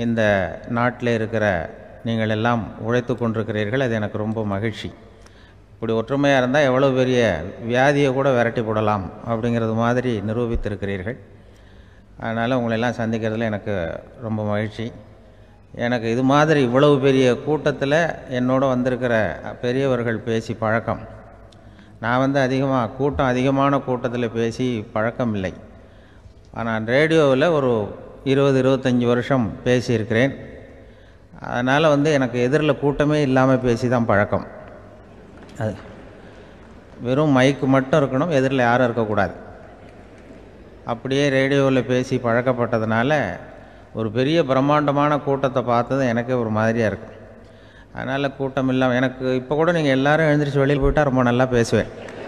இந்த நாட்டில் இருக்கிற நீங்கள் எல்லாம் உழைத்து கொண்டிருக்கிறீர்கள். அது எனக்கு ரொம்ப மகிழ்ச்சி. இப்படி ஒற்றுமையாக இருந்தால் எவ்வளோ பெரிய வியாதியை கூட விரட்டி போடலாம் அப்படிங்கிறது மாதிரி நிரூபித்திருக்கிறீர்கள். அதனால் உங்களெல்லாம் சந்திக்கிறதுல எனக்கு ரொம்ப மகிழ்ச்சி. எனக்கு இது மாதிரி இவ்வளவு பெரிய கூட்டத்தில் என்னோட வந்திருக்கிற பெரியவர்கள் பேசி பழக்கம். நான் அதிகமான கூட்டத்தில் பேசி பழக்கம் இல்லை. ஆனால் ரேடியோவில் ஒரு 20-25 வருஷம் பேசியிருக்கிறேன். அதனால் எனக்கு எதிரில் கூட்டமே இல்லாமல் பேசி தான் பழக்கம். அது வெறும் மைக்கு மட்டும் இருக்கணும், எதிரில் யாரும் இருக்கக்கூடாது. அப்படியே ரேடியோவில் பேசி பழக்கப்பட்டதுனால ஒரு பெரிய பிரம்மாண்டமான கூட்டத்தை பார்த்தது எனக்கே ஒரு மாதிரியாக இருக்கும். அதனால் கூட்டம் இல்லாமல் எனக்கு இப்போ கூட நீங்கள் எல்லோரும் எழுந்திரிச்சு வெளியில் போயிட்டால் ரொம்ப நல்லா பேசுவேன்.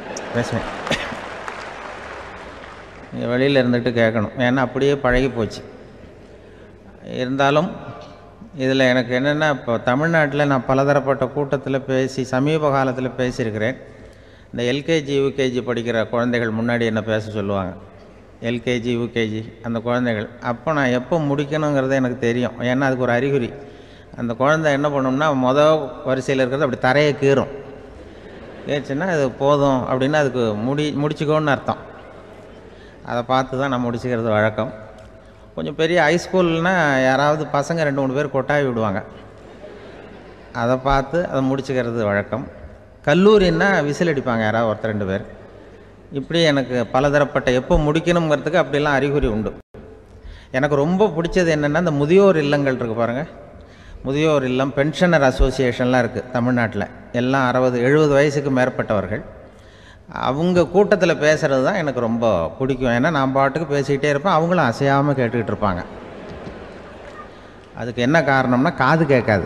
நீங்கள் வெளியில் இருந்துட்டு கேட்கணும், ஏன்னா அப்படியே பழகி போச்சு. இருந்தாலும் இதில் எனக்கு என்னென்னா, இப்போ தமிழ்நாட்டில் நான் பலதரப்பட்ட கூட்டத்தில் பேசி சமீப காலத்தில் பேசியிருக்கிறேன். இந்த எல்கேஜி யூகேஜி படிக்கிற குழந்தைகள் முன்னாடி என்ன பேச சொல்லுவாங்க, எல்கேஜி யூகேஜி அந்த குழந்தைகள். அப்போ நான் எப்போ முடிக்கணுங்கிறது எனக்கு தெரியும். ஏன்னா அதுக்கு ஒரு அறிகுறி. அந்த குழந்தை என்ன பண்ணணும்னா மொதல் வரிசையில் இருக்கிறது அப்படி தரையை கீறும். ஏச்சுன்னா அது போதும் அப்படின்னு அதுக்கு முடிச்சுக்கோன்னு அர்த்தம். அதை பார்த்து தான் நான் முடிச்சுக்கிறது வழக்கம். கொஞ்சம் பெரிய ஹைஸ்கூல்னால் யாராவது பசங்க 2-3 பேர் கொட்டாவி விடுவாங்க, அதை பார்த்து அதை முடிச்சுக்கிறது வழக்கம். கல்லூரின்னா விசில் அடிப்பாங்க யாராவது 1-2 பேர். இப்படி எனக்கு பலதரப்பட்ட எப்போ முடிக்கணுங்கிறதுக்கு அப்படிலாம் அறிகுறி உண்டு. எனக்கு ரொம்ப பிடிச்சது என்னென்னா, இந்த முதியோர் இல்லங்கள் இருக்குது பாருங்கள். முதியோர் இல்லம், பென்ஷனர் அசோசியேஷன்லாம் இருக்குது தமிழ்நாட்டில். எல்லாம் 60-70 வயசுக்கு மேற்பட்டவர்கள். அவங்க கூட்டத்தில் பேசுகிறது தான் எனக்கு ரொம்ப பிடிக்கும். ஏன்னா நான் பாட்டுக்கு பேசிக்கிட்டே இருப்பேன், அவங்களும் அசையாமல் கேட்டுக்கிட்டு இருப்பாங்க. அதுக்கு என்ன காரணம்னா, காது கேட்காது.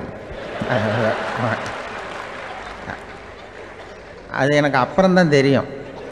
அது எனக்கு அப்புறம்தான் தெரியும்.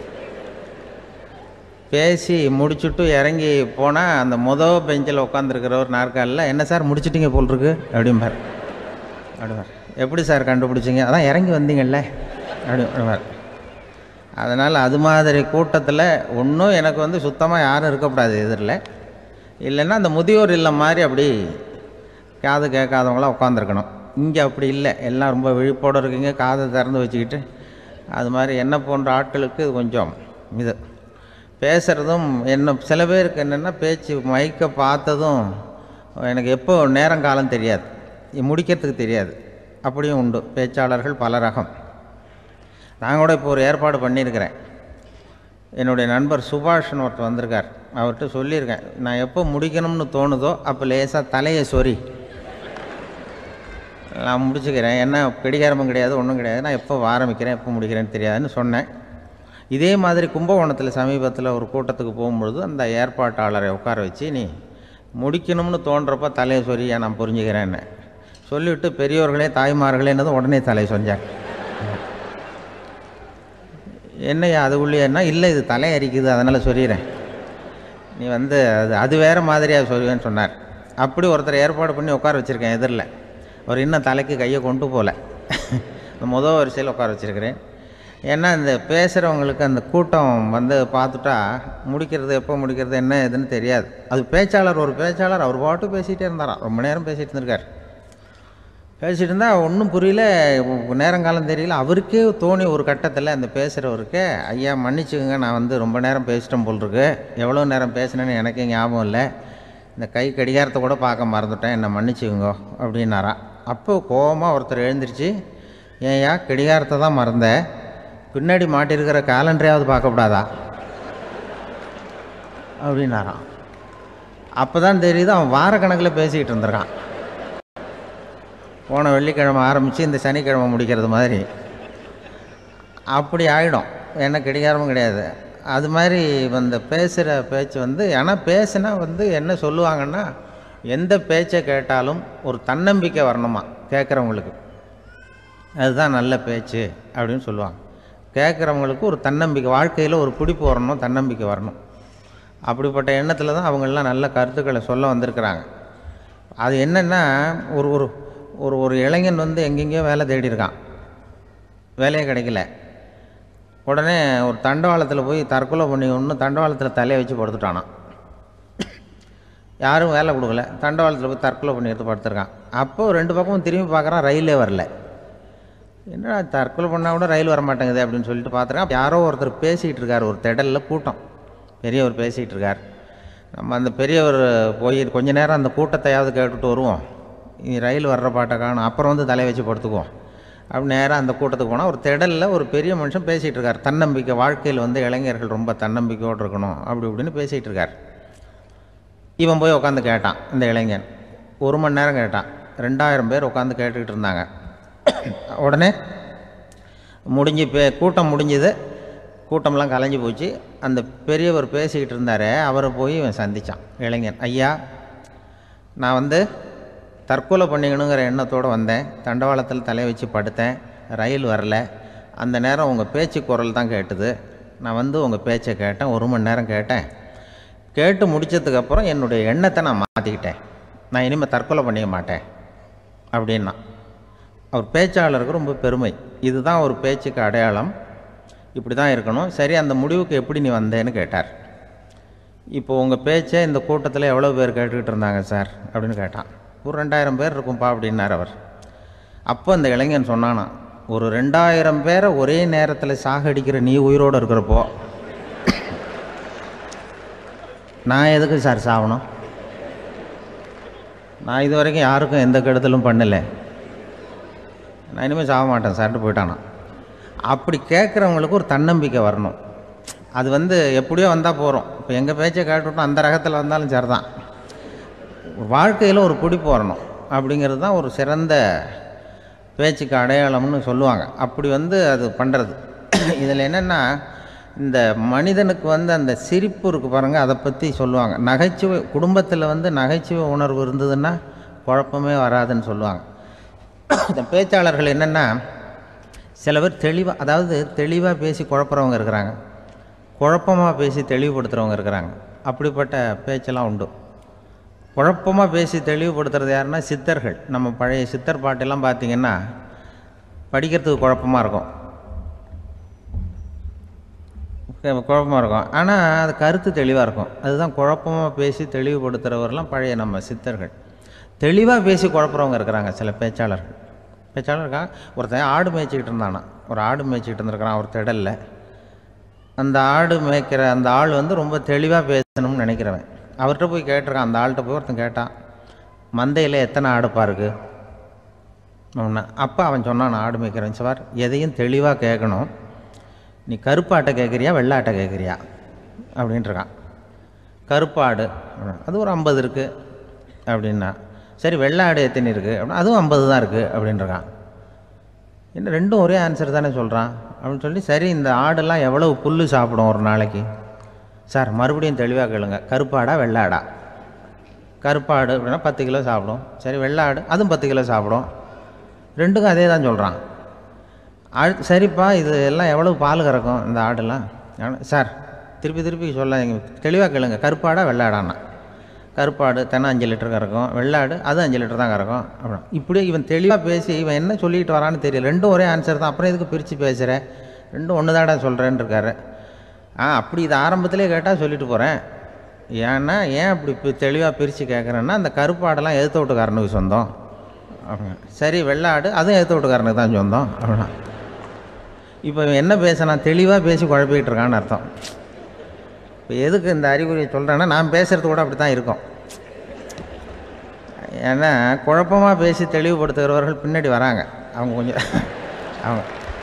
பேசி முடிச்சுட்டு இறங்கி போனால் அந்த மொதல் பெஞ்சில் உட்காந்துருக்கிற ஒரு நாற்காலில், என்ன சார் முடிச்சிட்டிங்க போல் இருக்கு அப்படிம்பார். எப்படி சார் கண்டுபிடிச்சிங்க? அதான் இறங்கி வந்தீங்கல்ல அப்படிம்பார். அதனால் அது மாதிரி கூட்டத்தில் ஒன்றும் எனக்கு சுத்தமாக யாரும் இருக்கக்கூடாது எதிரில். இல்லைன்னா அந்த முதியோர் இல்லம் மாதிரி அப்படி காது கேட்காதவங்களாம் உட்காந்துருக்கணும். இங்கே அப்படி இல்லை, எல்லாம் ரொம்ப விழிப்போடு இருக்கீங்க, காதை திறந்து வச்சுக்கிட்டு. அது மாதிரி என்ன போன்ற ஆட்களுக்கு இது கொஞ்சம் இது பேசுகிறதும் சில பேருக்கு என்னென்னா, பேச்சு மைக்கை பார்த்ததும் எனக்கு எப்போ நேரங்காலம் தெரியாது, முடிக்கிறதுக்கு தெரியாது. அப்படியும் உண்டு பேச்சாளர்கள் பல ரகம். நான் கூட இப்போ ஒரு ஏற்பாடு பண்ணியிருக்கிறேன். என்னுடைய நண்பர் சுபாஷ்னு ஒருத்தர் வந்திருக்கார். அவர்கிட்ட சொல்லியிருக்கேன், நான் எப்போ முடிக்கணும்னு தோணுதோ அப்போ லேசாக தலையை சொறி நான் முடிச்சுக்கிறேன். என்ன கடிகாரமும் கிடையாது, ஒன்றும் கிடையாது. நான் எப்போ ஆரம்பிக்கிறேன் எப்போ முடிக்கிறேன்னு தெரியாதுன்னு சொன்னேன். இதே மாதிரி கும்பகோணத்தில் சமீபத்தில் ஒரு கூட்டத்துக்கு போகும்பொழுது அந்த ஏற்பாட்டாளரை உட்கார வச்சு, நீ முடிக்கணும்னு தோன்றப்போ தலையை சொரியா நான் புரிஞ்சுக்கிறேன்னு சொல்லிவிட்டு, பெரியோர்களே தாய்மார்களே என்னதும் உடனே தலையை சொன்னார். என்னையா அது உள்ளேன்னா, இல்லை இது தலை அரிக்குது அதனால் சொல்லிடுறேன், நீ அது வேறு மாதிரியாக சொல்லுவேன்னு சொன்னார். அப்படி ஒருத்தர் ஏற்பாடு பண்ணி உட்கார வச்சுருக்கேன் எதிரில். அவர் இன்னும் தலைக்கு கையை கொண்டு போகல, முதல் வரிசையில் உட்கார வச்சுருக்கிறேன். ஏன்னா இந்த பேசுகிறவங்களுக்கு அந்த கூட்டம் பார்த்துட்டா முடிக்கிறது எப்போ முடிக்கிறது என்ன எதுன்னு தெரியாது. அது ஒரு பேச்சாளர் அவர் பாட்டு பேசிகிட்டே இருந்தாராம், ரொம்ப நேரம் பேசிகிட்டு இருந்திருக்கார். பேசிகிட்டு இருந்தால் ஒன்றும் புரியல, நேரங்காலம் தெரியல. அவருக்கே தோணி ஒரு கட்டத்தில் அந்த பேசுகிறவருக்கு, ஐயா மன்னிச்சுக்கோங்க, நான் ரொம்ப நேரம் பேசிட்டேன் போல் இருக்கு, எவ்வளோ நேரம் பேசினேன்னு எனக்கே ஞாபகம் இல்லை, இந்த கை கடிகாரத்தை கூட பார்க்க மறந்துட்டேன், என்னை மன்னிச்சுக்கோங்க அப்படின்னாராம். அப்போ கோபமாக ஒருத்தர் எழுந்திரிச்சு, ஏன்யா கடிகாரத்தை தான் மறந்தேன், பின்னாடி மாட்டிருக்கிற கேலண்டரையாவது பார்க்கக்கூடாதா அப்படின்னாராம். அப்போ தான் தெரியுது அவன் வாரக்கணக்கில் பேசிக்கிட்டு இருந்திருக்கான். போன வெள்ளிக்கிழமை ஆரம்பித்து இந்த சனிக்கிழமை முடிக்கிறது மாதிரி அப்படி ஆகிடும். ஏன்னா கடிகாரமும் கிடையாது. அது மாதிரி பேசுகிற பேச்சு ஆனால் பேசுனா என்ன சொல்லுவாங்கன்னா, எந்த பேச்சை கேட்டாலும் ஒரு தன்னம்பிக்கை வரணுமா கேட்குறவங்களுக்கு, அதுதான் நல்ல பேச்சு அப்படின்னு சொல்லுவாங்க. கேட்குறவங்களுக்கு ஒரு தன்னம்பிக்கை, வாழ்க்கையில் ஒரு பிடிப்பு வரணும், தன்னம்பிக்கை வரணும். அப்படிப்பட்ட எண்ணத்தில் தான் அவங்களெலாம் நல்ல கருத்துக்களை சொல்ல வந்திருக்கிறாங்க. அது என்னென்னா, ஒரு ஒரு ஒரு ஒரு இளைஞன் எங்கெங்கேயோ வேலை தேடி இருக்கான், வேலையே கிடைக்கல. உடனே ஒரு தண்டவாளத்தில் போய் தற்கொலை பண்ணி ஒன்று தண்டவாளத்தில் தலையை வச்சு படுத்துட்டானான். யாரும் வேலை கொடுக்கல, தண்டவாளத்தில் போய் தற்கொலை பண்ணி எடுத்து படுத்துருக்கான். அப்போது 2 பக்கமும் திரும்பி பார்க்குறான், ரயிலே வரல. என்னடா தற்கொலை பண்ணால் கூட ரயில் வர மாட்டேங்குது அப்படின்னு சொல்லிட்டு பார்த்துருக்கேன். யாரோ ஒருத்தர் பேசிகிட்டு இருக்கார், ஒரு திடலில் கூட்டம், பெரியவர் பேசிகிட்டு இருக்கார். நம்ம அந்த பெரியவர் போய் கொஞ்ச நேரம் அந்த கூட்டத்தையாவது கேட்டுட்டு வருவோம், ரயில் வர்ற பாட்டை காணும், அப்புறம் வந்து தலையை வச்சு படுத்துக்குவோம் அப்படி நேராக அந்த கூட்டத்துக்கு போனால் ஒரு திடலில் ஒரு பெரிய மனுஷன் பேசிகிட்டு இருக்கார். தன்னம்பிக்கை, வாழ்க்கையில் வந்து இளைஞர்கள் ரொம்ப தன்னம்பிக்கையோடு இருக்கணும் அப்படி இப்படின்னு பேசிகிட்டு இருக்கார். இவன் போய் உட்காந்து கேட்டான். இந்த இளைஞன் 1 மணி நேரம் கேட்டான். 2000 பேர் உட்காந்து கேட்டுக்கிட்டு இருந்தாங்க. உடனே கூட்டம் முடிஞ்சுது. கூட்டம்லாம் கலைஞ்சி போச்சு. அந்த பெரியவர் பேசிக்கிட்டு இருந்தார், அவரை போய் இவன் சந்தித்தான். இளைஞன், ஐயா, நான் வந்து தற்கொலை பண்ணிக்கணுங்கிற எண்ணத்தோடு வந்தேன், தண்டவாளத்தில் தலையை வச்சு படுத்தேன், ரயில் வரல, அந்த நேரம் உங்கள் பேச்சு குரல் தான் கேட்டுது, நான் வந்து உங்கள் பேச்சை கேட்டேன், 1 மணி நேரம் கேட்டேன், கேட்டு முடித்ததுக்கப்புறம் என்னுடைய எண்ணத்தை நான் மாற்றிக்கிட்டேன், நான் இனிமேல் தற்கொலை பண்ணிக்க மாட்டேன் அப்படின்னா. அவர் பேச்சாளருக்கு ரொம்ப பெருமை, இதுதான் ஒரு பேச்சுக்கு அடையாளம், இப்படி தான் இருக்கணும். சரி, அந்த முடிவுக்கு எப்படி நீ வந்தேன்னு கேட்டார். இப்போது உங்கள் பேச்சை இந்த கூட்டத்தில் எவ்வளோ பேர் கேட்டுக்கிட்டு இருந்தாங்க சார் அப்படின்னு கேட்டான். ஒரு 2000 பேர் இருக்கும்பா அப்படின்னார் அவர். அப்போ அந்த இளைஞன் சொன்னானா, ஒரு 2000 பேரை ஒரே நேரத்தில் சாகடிக்கிற நீ உயிரோடு இருக்கிறப்போ நான் எதுக்கு சார் சாகணும்? நான் இது வரைக்கும் யாருக்கும் எந்த கெடுதலும் பண்ணலை, நான் இனிமேல் சாக மாட்டேன் சார்ட்டு போயிட்டானா. அப்படி கேட்குறவங்களுக்கு ஒரு தன்னம்பிக்கை வரணும். அது வந்து எப்படியோ வந்தால் போகிறோம். இப்போ எங்கள் பேச்சை கேட்டுவிட்டோம், அந்த ரகத்தில் வந்தாலும் சரி தான், வாழ்க்கையில் ஒரு பிடிப்பு வரணும். அப்படிங்கிறது தான் ஒரு சிறந்த பேச்சுக்கு அடையாளம்னு சொல்லுவாங்க. அப்படி வந்து அது பண்ணுறது. இதில் என்னென்னா, இந்த மனிதனுக்கு வந்து அந்த சிரிப்பு இருக்குது பாருங்கள், அதை பற்றி சொல்லுவாங்க. நகைச்சுவை, குடும்பத்தில் வந்து நகைச்சுவை உணர்வு இருந்ததுன்னா குழப்பமே வராதுன்னு சொல்லுவாங்க. இந்த பேச்சாளர்கள் என்னென்னா, சில பேர் தெளிவாக, அதாவது தெளிவாக பேசி குழப்புறவங்க இருக்கிறாங்க, குழப்பமாக பேசி தெளிவுபடுத்துகிறவங்க இருக்கிறாங்க. அப்படிப்பட்ட பேச்செல்லாம் உண்டு. குழப்பமாக பேசி தெளிவுபடுத்துறது யாருன்னா சித்தர்கள். நம்ம பழைய சித்தர் பாட்டெல்லாம் பார்த்திங்கன்னா படிக்கிறதுக்கு குழப்பமாக இருக்கும், ஆனால் அது கருத்து தெளிவாக இருக்கும். அதுதான் குழப்பமாக பேசி தெளிவுபடுத்துகிறவரெலாம் பழைய நம்ம சித்தர்கள். தெளிவாக பேசி குழப்புறவங்க இருக்கிறாங்க சில பேச்சாளர்கள். பேச்சாளருக்காக ஒருத்தன் ஆடு மேய்ச்சிக்கிட்டு இருந்தானா, ஒரு ஆடு மேய்ச்சிக்கிட்டு இருந்திருக்கிறான் ஒரு திடலில். அந்த ஆடு மேய்க்கிற அந்த ஆள் வந்து ரொம்ப தெளிவாக பேசணும்னு நினைக்கிறவன். அவர்கிட்ட போய் கேட்டிருக்கான், அந்த ஆள்கிட்ட போய் ஒருத்தன் கேட்டான், மந்தையில் எத்தனை ஆடுப்பா இருக்குது அப்படின்னா. அப்போ அவன் சொன்னான், ஆடு மேய்க்கிறவன், சார் எதையும் தெளிவாக கேட்கணும், நீ கருப்பாட்டை கேட்குறியா வெள்ளாட்டை கேட்குறியா அப்படின்ட்டுருக்கான். கருப்பாடு அது ஒரு 50 இருக்குது அப்படின்னா. சரி, வெள்ளாடு எத்தனை இருக்குது அப்படின்னா, அதுவும் 50 தான் இருக்குது அப்படின்ட்டுருக்கான். என்ன, ரெண்டும் ஒரே ஆன்சர் தானே சொல்கிறான் அப்படின்னு சொல்லி, சரி இந்த ஆடெல்லாம் எவ்வளவு புல் சாப்பிடும் ஒரு நாளைக்கு? சார் மறுபடியும் தெளிவாக கேளுங்க, கருப்பாடா வெள்ளாடா? கருப்பாடு அப்படின்னா 10 கிலோ சாப்பிடும். சரி, வெள்ளாடு அதுவும் 10 கிலோ சாப்பிடும். ரெண்டுக்கும் அதே தான் சொல்கிறான். சரிப்பா, இது எல்லாம் எவ்வளவு பால் கறக்கும் இந்த ஆடெல்லாம்? சார் திருப்பி திருப்பி சொல்ல, தெளிவாக கேளுங்க, கருப்பாடா வெள்ளாடான்னா? கருப்பாடு தினம் 5 லிட்டர் கறக்கும், வெள்ளாடு அது 5 லிட்டர் தான் கறக்கும் அப்படின்னா. இப்படியே இவன் தெளிவாக பேசி இவன் என்ன சொல்லிட்டு வரான்னு தெரியல. ரெண்டும் ஒரே ஆன்சர் தான், அப்புறம் எதுக்கு பிரித்து பேசுகிற, ரெண்டும் ஒன்று தாடா சொல்கிறேன்னு இருக்காரு. அப்படி இது ஆரம்பத்திலே கேட்டால் சொல்லிட்டு போகிறேன். ஏன்னா ஏன் அப்படி தெளிவாக பிரித்து கேட்குறேன்னா, அந்த கருப்பாடெல்லாம் எதிர்த்த வீட்டுக்காரனுக்கு சொந்தம் அப்படின்னா. சரி, வெள்ளாடு அதுவும் எதிர்த்த வீட்டுக்காரனுக்கு தான் சொந்தம் அப்படின்னா. இப்போ என்ன பேசினா தெளிவாக பேசி குழப்பிக்கிட்டு இருக்கான்னு அர்த்தம். இப்போ எதுக்கு இந்த அறிகுறியை சொல்கிறேன்னா, நான் பேசுகிறது கூட அப்படி தான் இருக்கும். ஏன்னா குழப்பமாக பேசி தெளிவுபடுத்துகிறவர்கள் பின்னாடி வராங்க, அவங்க கொஞ்சம் அவங்க.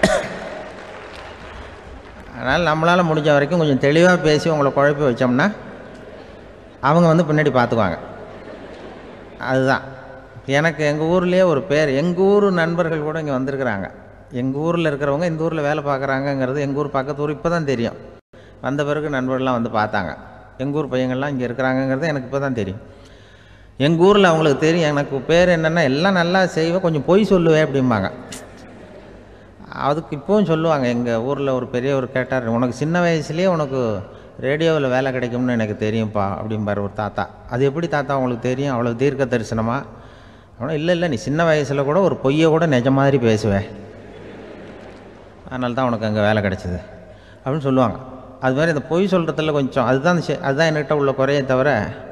அதனால் நம்மளால் முடிஞ்ச வரைக்கும் கொஞ்சம் தெளிவாக பேசி உங்களை குழப்பி வச்சோம்னா அவங்க வந்து பின்னாடி பார்த்துக்குவாங்க. அதுதான் எனக்கு எங்கள் ஊர்லேயே ஒரு பேர், எங்கள் ஊர் நண்பர்கள் கூட இங்கே வந்திருக்கிறாங்க. எங்கள் ஊரில் இருக்கிறவங்க இந்த ஊரில் வேலை பார்க்குறாங்கங்கிறது எங்கள் ஊர் பக்கத்து ஊர் இப்போ தான் தெரியும். வந்த பிறகு நண்பர்கள்லாம் வந்து பார்த்தாங்க, எங்கள் ஊர் பையங்கள்லாம் இங்கே இருக்கிறாங்கங்கிறது எனக்கு இப்போ தான் தெரியும். எங்கள் ஊரில் அவங்களுக்கு தெரியும் எனக்கு பேர் என்னென்னா, எல்லாம் நல்லா செய்வேன், கொஞ்சம் பொய் சொல்லுவேன் அப்படிம்பாங்க. அதுக்கு இப்போவும் சொல்லுவாங்க. எங்கள் ஊரில் ஒரு பெரியவர் கேட்டார், உனக்கு சின்ன வயசுலேயே உனக்கு ரேடியோவில் வேலை கிடைக்கும்னு எனக்கு தெரியும்ப்பா அப்படிம்பார் ஒரு தாத்தா. அது எப்படி தாத்தா உங்களுக்கு தெரியும், அவ்வளோ தீர்க்க தரிசனமா? ஆனால் இல்லை நீ சின்ன வயசில் கூட ஒரு பொய்யை கூட நிஜ மாதிரி பேசுவேன், அதனால தான் உனக்கு அங்கே வேலை கிடச்சிது அப்படின்னு சொல்லுவாங்க. அது மாதிரி இந்த பொய் சொல்கிறதுல கொஞ்சம் அதுதான் என்கிட்ட உள்ள குறையை தவிர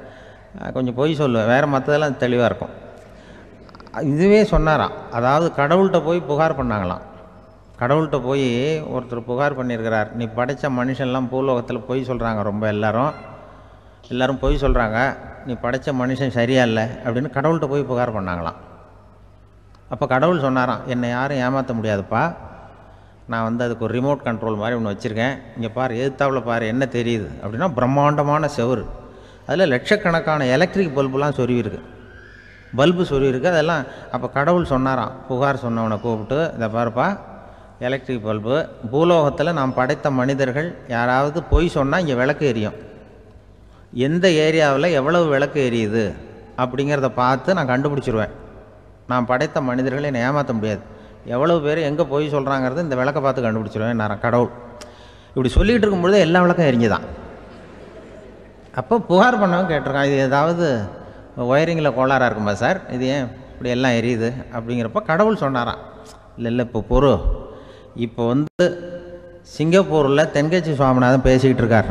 கொஞ்சம் பொய் சொல்லுவேன், வேறு மற்றதெல்லாம் தெளிவாக இருக்கும். இதுவே சொன்னாராம். அதாவது கடவுள்கிட்ட போய் புகார் பண்ணாங்களாம். கடவுள்கிட்ட போய் ஒருத்தர் புகார் பண்ணியிருக்கிறார், நீ படைத்த மனுஷன்லாம் பூலோகத்தில் பொய் சொல்கிறாங்க, ரொம்ப எல்லோரும் பொய் சொல்கிறாங்க, நீ படைத்த மனுஷன் சரியா இல்லை அப்படின்னு கடவுள்கிட்ட போய் புகார் பண்ணாங்களாம். அப்போ கடவுள் சொன்னாராம், என்னை யாரும் ஏமாற்ற முடியாதுப்பா, நான் வந்து அதுக்கு ஒரு ரிமோட் கண்ட்ரோல் மாதிரி ஒன்று வச்சுருக்கேன், இங்கே பாரு, எதிர்த்தாவில் பாரு என்ன தெரியுது அப்படின்னா பிரம்மாண்டமான செவுரு, அதில் லட்சக்கணக்கான எலக்ட்ரிக் பல்புலாம் சொருவிருக்கு, அதெல்லாம். அப்போ கடவுள் சொன்னாராம், புகார் சொன்னவனை கூப்பிட்டு, இதை பாருப்பா, எலக்ட்ரிக் பல்பு, பூலோகத்தில் நாம் படைத்த மனிதர்கள் யாராவது பொய் சொன்னால் இங்கே விளக்கு எரியும், எந்த ஏரியாவில் எவ்வளவு விளக்கு எரியுது அப்படிங்கிறத பார்த்து நான் கண்டுபிடிச்சிருவேன், நான் படைத்த மனிதர்களை என்னை ஏமாற்ற முடியாது, எவ்வளவு பேர் எங்கே பொய் சொல்கிறாங்கிறது இந்த விளக்கை பார்த்து கண்டுபிடிச்சிருவேன் நான் கடவுள். இப்படி சொல்லிகிட்டு இருக்கும்பொழுது எல்லா விளக்கம் எரிஞ்சுதான். அப்போ புகார் பண்ணவங்க கேட்டிருக்கான், இது ஏதாவது ஒயரிங்கில் கோளாறாக இருக்குமா சார், இது ஏன் இப்படி எல்லாம் எரியுது அப்படிங்கிறப்ப கடவுள் சொன்னாராம், இல்லை இப்போ பொறு, இப்போ வந்து சிங்கப்பூரில் தென்கட்சி சுவாமிநாதன் பேசிக்கிட்டு இருக்கார்,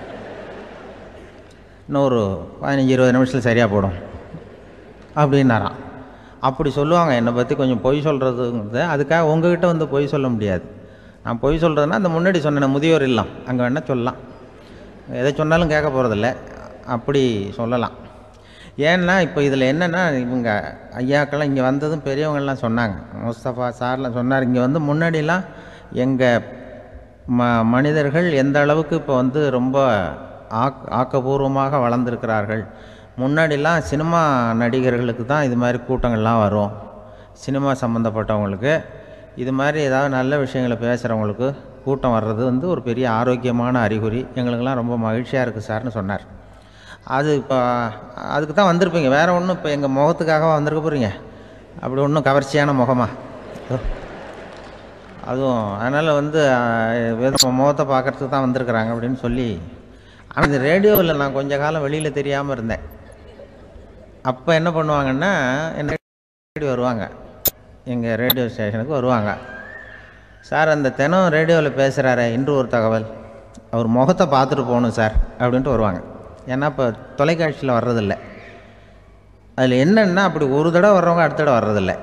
இன்னும் ஒரு 15-20 நிமிஷத்தில் சரியாக போடும் அப்படின்னாராம். அப்படி சொல்லுவாங்க என்னை பற்றி கொஞ்சம் பொய் சொல்கிறதுங்கிறது. அதுக்காக உங்ககிட்ட வந்து பொய் சொல்ல முடியாது. நான் பொய் சொல்கிறதுனா அந்த முன்னாடி சொன்னேன் முதியோர் இல்லம், அங்கே வேணால் சொல்லலாம், எதை சொன்னாலும் கேட்க போகிறதில்ல, அப்படி சொல்லலாம். ஏன்னா இப்போ இதில் என்னென்னா, இவங்க ஐயாக்கெல்லாம் இங்கே வந்ததும் பெரியவங்கள்லாம் சொன்னாங்க, முஸ்தபா சார்லாம் சொன்னார், இங்கே வந்து முன்னாடிலாம் எங்கள் மனிதர்கள் எந்த அளவுக்கு இப்போ வந்து ரொம்ப ஆக்கபூர்வமாக வளர்ந்துருக்கிறார்கள். முன்னாடிலாம் சினிமா நடிகர்களுக்கு தான் இது மாதிரி கூட்டங்கள்லாம் வரும், சினிமா சம்மந்தப்பட்டவங்களுக்கு இது மாதிரி ஏதாவது நல்ல விஷயங்களை பேசுகிறவங்களுக்கு கூட்டம் வர்றது வந்து ஒரு பெரிய ஆரோக்கியமான அறிகுறி, எங்களுக்கெல்லாம் ரொம்ப மகிழ்ச்சியாக இருக்குது சார்னு சொன்னார். அது இப்போ அதுக்கு தான் வந்திருப்பீங்க, வேறு ஒன்றும் இப்போ எங்கள் முகத்துக்காக வந்திருக்க போகிறீங்க, அப்படி ஒன்றும் கவர்ச்சியான முகமா அதுவும், அதனால் வந்து முகத்தை பார்க்குறதுக்கு தான் வந்திருக்கிறாங்க அப்படின்னு சொல்லி. ஆனால் இந்த ரேடியோவில் நான் கொஞ்ச காலம் வெளியில் தெரியாமல் இருந்தேன். அப்போ என்ன பண்ணுவாங்கன்னா, என்ன வருவாங்க, எங்கள் ரேடியோ ஸ்டேஷனுக்கு வருவாங்க, சார் அந்த தினம் ரேடியோவில் பேசுகிறாரு இன்று ஒரு தகவல், அவர் முகத்தை பார்த்துட்டு போகணும் சார் அப்படின்ட்டு வருவாங்க. ஏன்னா இப்போ தொலைக்காட்சியில் வர்றதில்லை. அதில் என்னென்னா, அப்படி ஒரு தடவை வர்றவங்க அடுத்த தடவை வர்றதில்லை.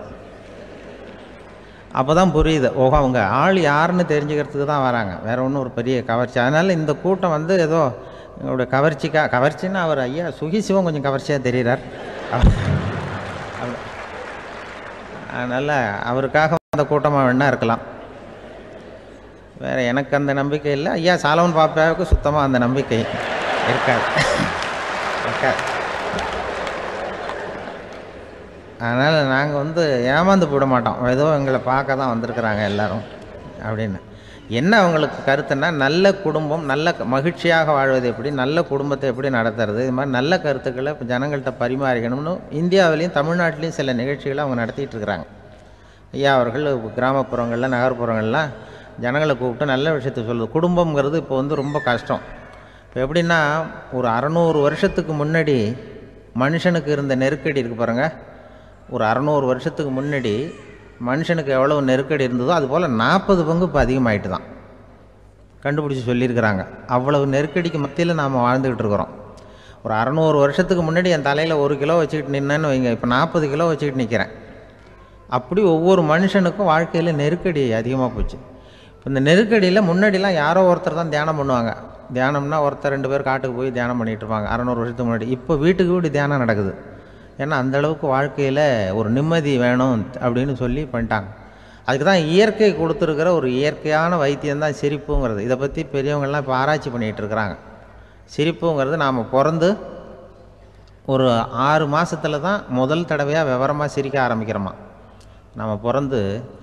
அப்போ தான் புரியுது, ஓஹோ அவங்க ஆள் யாருன்னு தெரிஞ்சுக்கிறதுக்கு தான் வராங்க, வேறு ஒன்றும் ஒரு பெரிய கவர்ச்சி. அதனால் இந்த கூட்டம் வந்து ஏதோ எங்களுடைய கவர்ச்சின்னா அவர் ஐயா சுகிசிவம் கொஞ்சம் கவர்ச்சியாக தெரிகிறார், அதனால் அவருக்காக அந்த கூட்டமாக வேணா இருக்கலாம், வேறு எனக்கு அந்த நம்பிக்கை இல்லை. ஐயா சாலமன் பாப்பாவுக்கு சுத்தமாக அந்த நம்பிக்கை இருக்காது. அதனால் நாங்கள் வந்து ஏமாந்து போட மாட்டோம், ஏதோ எங்களை பார்க்க தான் வந்திருக்கிறாங்க எல்லோரும் அப்படின்னு. என்ன அவங்களுக்கு கருத்துன்னா, நல்ல குடும்பம், நல்ல மகிழ்ச்சியாக வாழ்வது எப்படி, நல்ல குடும்பத்தை எப்படி நடத்துறது, இது மாதிரி நல்ல கருத்துக்களை இப்போ ஜனங்கள்கிட்ட பரிமாறிக்கணும்னு இந்தியாவிலையும் தமிழ்நாட்டிலையும் சில நிகழ்ச்சிகளை அவங்க நடத்திட்டு இருக்கிறாங்க. ஐயா அவர்கள் கிராமப்புறங்களில் நகர்ப்புறங்கள்லாம் ஜனங்களை கூப்பிட்டு நல்ல விஷயத்தை சொல்லுது. குடும்பங்கிறது இப்போ வந்து ரொம்ப கஷ்டம். இப்போ எப்படின்னா, ஒரு 600 வருஷத்துக்கு முன்னாடி மனுஷனுக்கு இருந்த நெருக்கடி இருக்குது பாருங்கள், ஒரு 600 வருஷத்துக்கு முன்னாடி மனுஷனுக்கு எவ்வளோ நெருக்கடி இருந்ததோ அதுபோல் 40 பங்கு இப்போ அதிகமாகிட்டு தான் கண்டுபிடிச்சி சொல்லியிருக்கிறாங்க. அவ்வளவு நெருக்கடிக்கு மத்தியில் நாம் வாழ்ந்துக்கிட்டு இருக்கிறோம். ஒரு 600 வருஷத்துக்கு முன்னாடி என் தலையில் 1 கிலோ வச்சுக்கிட்டு நின்னேன்னு வைங்க, இப்போ 40 கிலோ வச்சுக்கிட்டு நிற்கிறேன். அப்படி ஒவ்வொரு மனுஷனுக்கும் வாழ்க்கையில் நெருக்கடி அதிகமாக போச்சு. இப்போ இந்த நெருக்கடியில் முன்னாடிலாம் யாரோ ஒருத்தர் தான் தியானம் பண்ணுவாங்க. தியானம்னா ஒருத்தர் 2 பேர் காட்டுக்கு போய் தியானம் பண்ணிகிட்டு இருப்பாங்க 600 வருஷத்துக்கு முன்னாடி. இப்போ வீட்டுக்கு வீடு தியானம் நடக்குது. ஏன்னா அந்தளவுக்கு வாழ்க்கையில் ஒரு நிம்மதி வேணும் அப்படின்னு சொல்லி பண்ணிட்டாங்க. அதுக்கு தான் இயற்கை கொடுத்துருக்கிற ஒரு இயற்கையான வைத்தியம்தான் சிரிப்புங்கிறது. இதை பற்றி பெரியவங்கள்லாம் இப்போ ஆராய்ச்சி பண்ணிகிட்டு இருக்கிறாங்க. சிரிப்புங்கிறது நாம் பிறந்து ஒரு 6 மாதத்தில் தான் முதல் தடவையாக விவரமாக சிரிக்க ஆரம்பிக்கிறோமா. நம்ம பிறந்து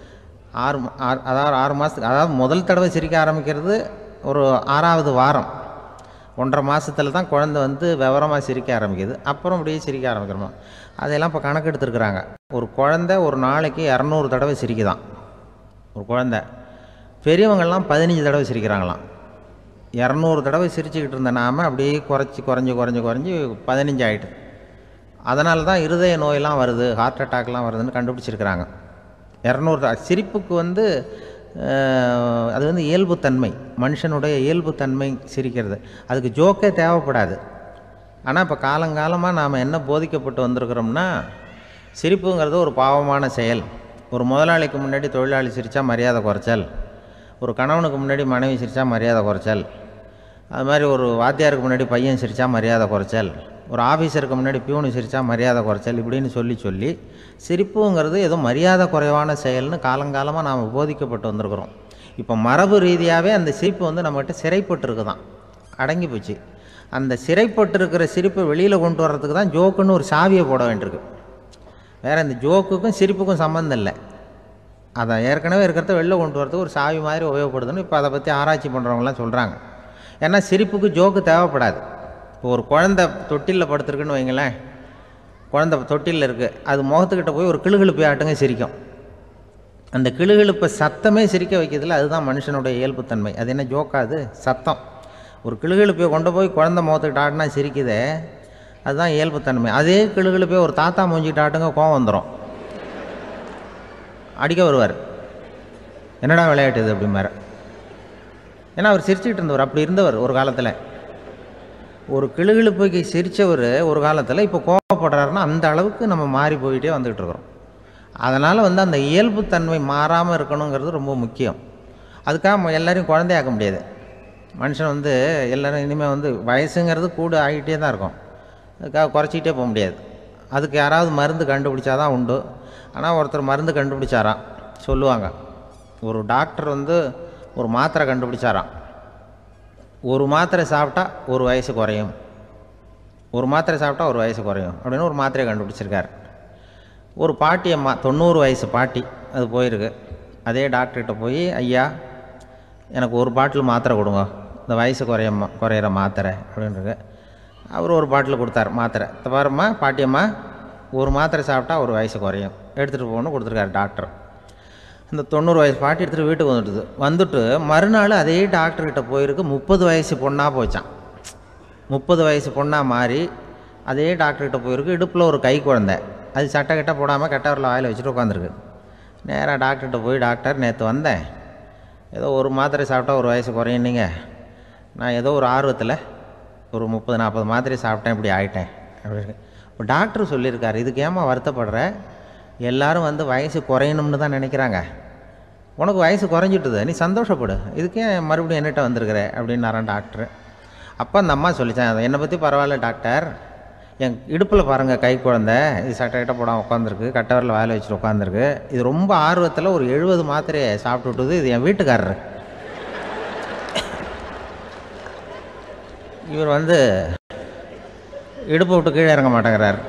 6 மாதத்துக்கு, அதாவது முதல் தடவை சிரிக்க ஆரம்பிக்கிறது ஒரு 6ஆவது வாரம், 1.5 மாதத்தில் தான் குழந்தை வந்து விவரமாக சிரிக்க ஆரம்பிக்குது. அப்புறம் அப்படியே சிரிக்க ஆரம்பிக்கிறோமா. அதையெல்லாம் இப்போ கணக்கு எடுத்துருக்குறாங்க. ஒரு குழந்தை ஒரு நாளைக்கு 200 தடவை சிரிக்குதான் ஒரு குழந்தை. பெரியவங்கள்லாம் 15 தடவை சிரிக்கிறாங்களாம். 200 தடவை சிரிச்சுக்கிட்டு இருந்த நாம் அப்படியே குறைஞ்சி 15 ஆகிட்டு. அதனால தான் இருதய நோயெல்லாம் வருது, ஹார்ட் அட்டாக்லாம் வருதுன்னு கண்டுபிடிச்சிருக்கிறாங்க. 200 சிரிப்புக்கு வந்து அது வந்து இயல்புத்தன்மை, மனுஷனுடைய இயல்புத்தன்மை சிரிக்கிறது. அதுக்கு ஜோக்கே தேவைப்படாது. ஆனால் இப்போ காலங்காலமாக நாம் என்ன போதிக்கப்பட்டு வந்திருக்கிறோம்னா, சிரிப்புங்கிறது ஒரு பாவமான செயல். ஒரு முதலாளிக்கு முன்னாடி தொழிலாளி சிரித்தா மரியாதை குறைச்சல், ஒரு கணவனுக்கு முன்னாடி மனைவி சிரித்தா மரியாதை குறைச்சல், அது மாதிரி ஒரு வாத்தியாருக்கு முன்னாடி பையன் சிரித்தா மரியாதை குறைச்சல், ஒரு ஆஃபீஸருக்கு முன்னாடி பியூனு சிரித்தா மரியாதை குறைச்சல், இப்படின்னு சொல்லி சிரிப்புங்கிறது ஏதோ மரியாதை குறைவான செயல்னு காலங்காலமாக நாம் போதிக்கப்பட்டு வந்திருக்கிறோம். இப்போ மரபு ரீதியாகவே அந்த சிரிப்பு வந்து நம்மகிட்ட சிறைப்பட்டு தான், அடங்கி போச்சு. அந்த சிறைப்பட்டிருக்கிற சிரிப்பை வெளியில் கொண்டு வர்றதுக்கு தான் ஜோக்குன்னு ஒரு சாவியை போட வேண்டியிருக்கு. வேறு இந்த ஜோக்குக்கும் சிரிப்புக்கும் சம்மந்தம் இல்லை. அதை ஏற்கனவே இருக்கிறத வெளில கொண்டு வரதுக்கு ஒரு சாவி மாதிரி உபயோகப்படுதுன்னு இப்போ அதை பற்றி ஆராய்ச்சி பண்ணுறவங்களாம் சொல்கிறாங்க. ஏன்னா சிரிப்புக்கு ஜோக்கு தேவைப்படாது. இப்போ ஒரு குழந்தை தொட்டிலில் படுத்துருக்குன்னு வைங்களேன், குழந்தை தொட்டிலில் இருக்குது, அது முகத்துக்கிட்ட போய் ஒரு கிளுகிழுப்பை ஆட்டுங்க சிரிக்கும். அந்த கிளுகிழுப்பை சத்தமே சிரிக்க வைக்கிறதுல அதுதான் மனுஷனுடைய இயல்புத்தன்மை. அது என்ன ஜோக்காது? சத்தம். ஒரு கிளுகிழுப்பையை கொண்டு போய் குழந்தை முகத்துக்கிட்ட ஆட்டினா சிரிக்குதே, அதுதான் இயல்புத்தன்மை. அதே கிளுகிழுப்பையை ஒரு தாத்தா மூஞ்சிக்கிட்ட ஆட்டுங்க, கோவம் வந்துடும், அடிக்க வருவார். என்னடா விளையாட்டு இது அப்படிம்பார். ஏன்னா அவர் சிரிச்சுக்கிட்டு இருந்தவர், அப்படி இருந்தவர் ஒரு காலத்தில். ஒரு கிளுகிழுப்பைக்கு சிரித்தவர் ஒரு காலத்தில் இப்போ கோவப்படுறாருன்னா அந்த அளவுக்கு நம்ம மாறி போயிட்டே வந்துக்கிட்டு இருக்கிறோம். அதனால் வந்து அந்த இயல்புத்தன்மை மாறாமல் இருக்கணுங்கிறது ரொம்ப முக்கியம். அதுக்காக எல்லோரையும் குழந்தையாக்க முடியாது. மனுஷன் வந்து எல்லோரும் இனிமேல் வந்து வயசுங்கிறது கூட ஆகிட்டே தான் இருக்கும், அதுக்காக குறைச்சிக்கிட்டே போக முடியாது. அதுக்கு யாராவது மருந்து கண்டுபிடிச்சாதான் உண்டு. ஆனால் ஒருத்தர் மருந்து கண்டுபிடிச்சாராம், சொல்லுவாங்க. ஒரு டாக்டர் வந்து ஒரு மாத்திரை கண்டுபிடிச்சாராம். ஒரு மாத்திரை சாப்பிட்டா ஒரு வயசு குறையும், ஒரு மாத்திரை சாப்பிட்டா ஒரு வயசு குறையும் அப்படின்னு ஒரு மாத்திரையை கண்டுபிடிச்சிருக்கார். ஒரு பாட்டி அம்மா, 90 வயசு பாட்டி, அது போயிருக்கு. அதே டாக்டர்கிட்ட போய், ஐயா எனக்கு ஒரு பாட்டில் மாத்திரை கொடுங்க, இந்த வயசு குறையிற மாத்திரை அப்படின்றது. அவர் ஒரு பாட்டில் கொடுத்தார் மாத்திரை. பாரும்மா பாட்டியம்மா, ஒரு மாத்திரை சாப்பிட்டா ஒரு வயசு குறையும், எடுத்துகிட்டு போகணும்னு கொடுத்துருக்காரு டாக்டர். இந்த 90 வயசு பாட்டி எடுத்துகிட்டு வீட்டுக்கு வந்துட்டு மறுநாள் அதே டாக்டர்கிட்ட போயிருக்கு. 30 வயசு பொண்ணாக போச்சான். 30 வயசு பொண்ணாக மாறி அதே டாக்டர்கிட்ட போயிருக்கு. இடுப்பில் ஒரு கை குழந்தை, அது சட்டை கிட்ட போடாமல் கட்டவரில் வாயில் வச்சுட்டு உட்காந்துருக்கு. நேராக டாக்டர்கிட்ட போய், டாக்டர் நேற்று வந்தேன், ஏதோ ஒரு மாத்திரை சாப்பிட்டா ஒரு வயசு குறையினீங்க, நான் ஏதோ ஒரு ஆர்வத்தில் ஒரு 30-40 மாத்திரை சாப்பிட்டேன், இப்படி ஆகிட்டேன் அப்படின்னு. இப்போ டாக்டர் சொல்லியிருக்காரு, இதுக்கு ஏமா வருத்தப்படுற, எல்லோரும் வந்து வயசு குறையணும்னு தான் நினைக்கிறாங்க, உனக்கு வயசு குறைஞ்சிட்டுது, நீ சந்தோஷப்படு, இதுக்கே மறுபடியும் என்னட்ட வந்திருக்கிற அப்படின்னாரான் டாக்டர். அப்போ அந்த அம்மா சொல்லித்தேன், என்னை பற்றி பரவாயில்ல டாக்டர், என் இடுப்பில் பாருங்கள் கை குழந்தை, இது சட்டை கிட்ட போடாமல் உட்காந்துருக்கு, கட்டவரில் வாயில் வச்சுட்டு உட்காந்துருக்கு, இது ரொம்ப ஆர்வத்தில் ஒரு 70 மாத்திரையை சாப்பிட்டு விட்டுது, இது என் வீட்டுக்காரரு. இவர் வந்து இடுப்பை விட்டு கீழே இறங்க மாட்டேங்கிறார்.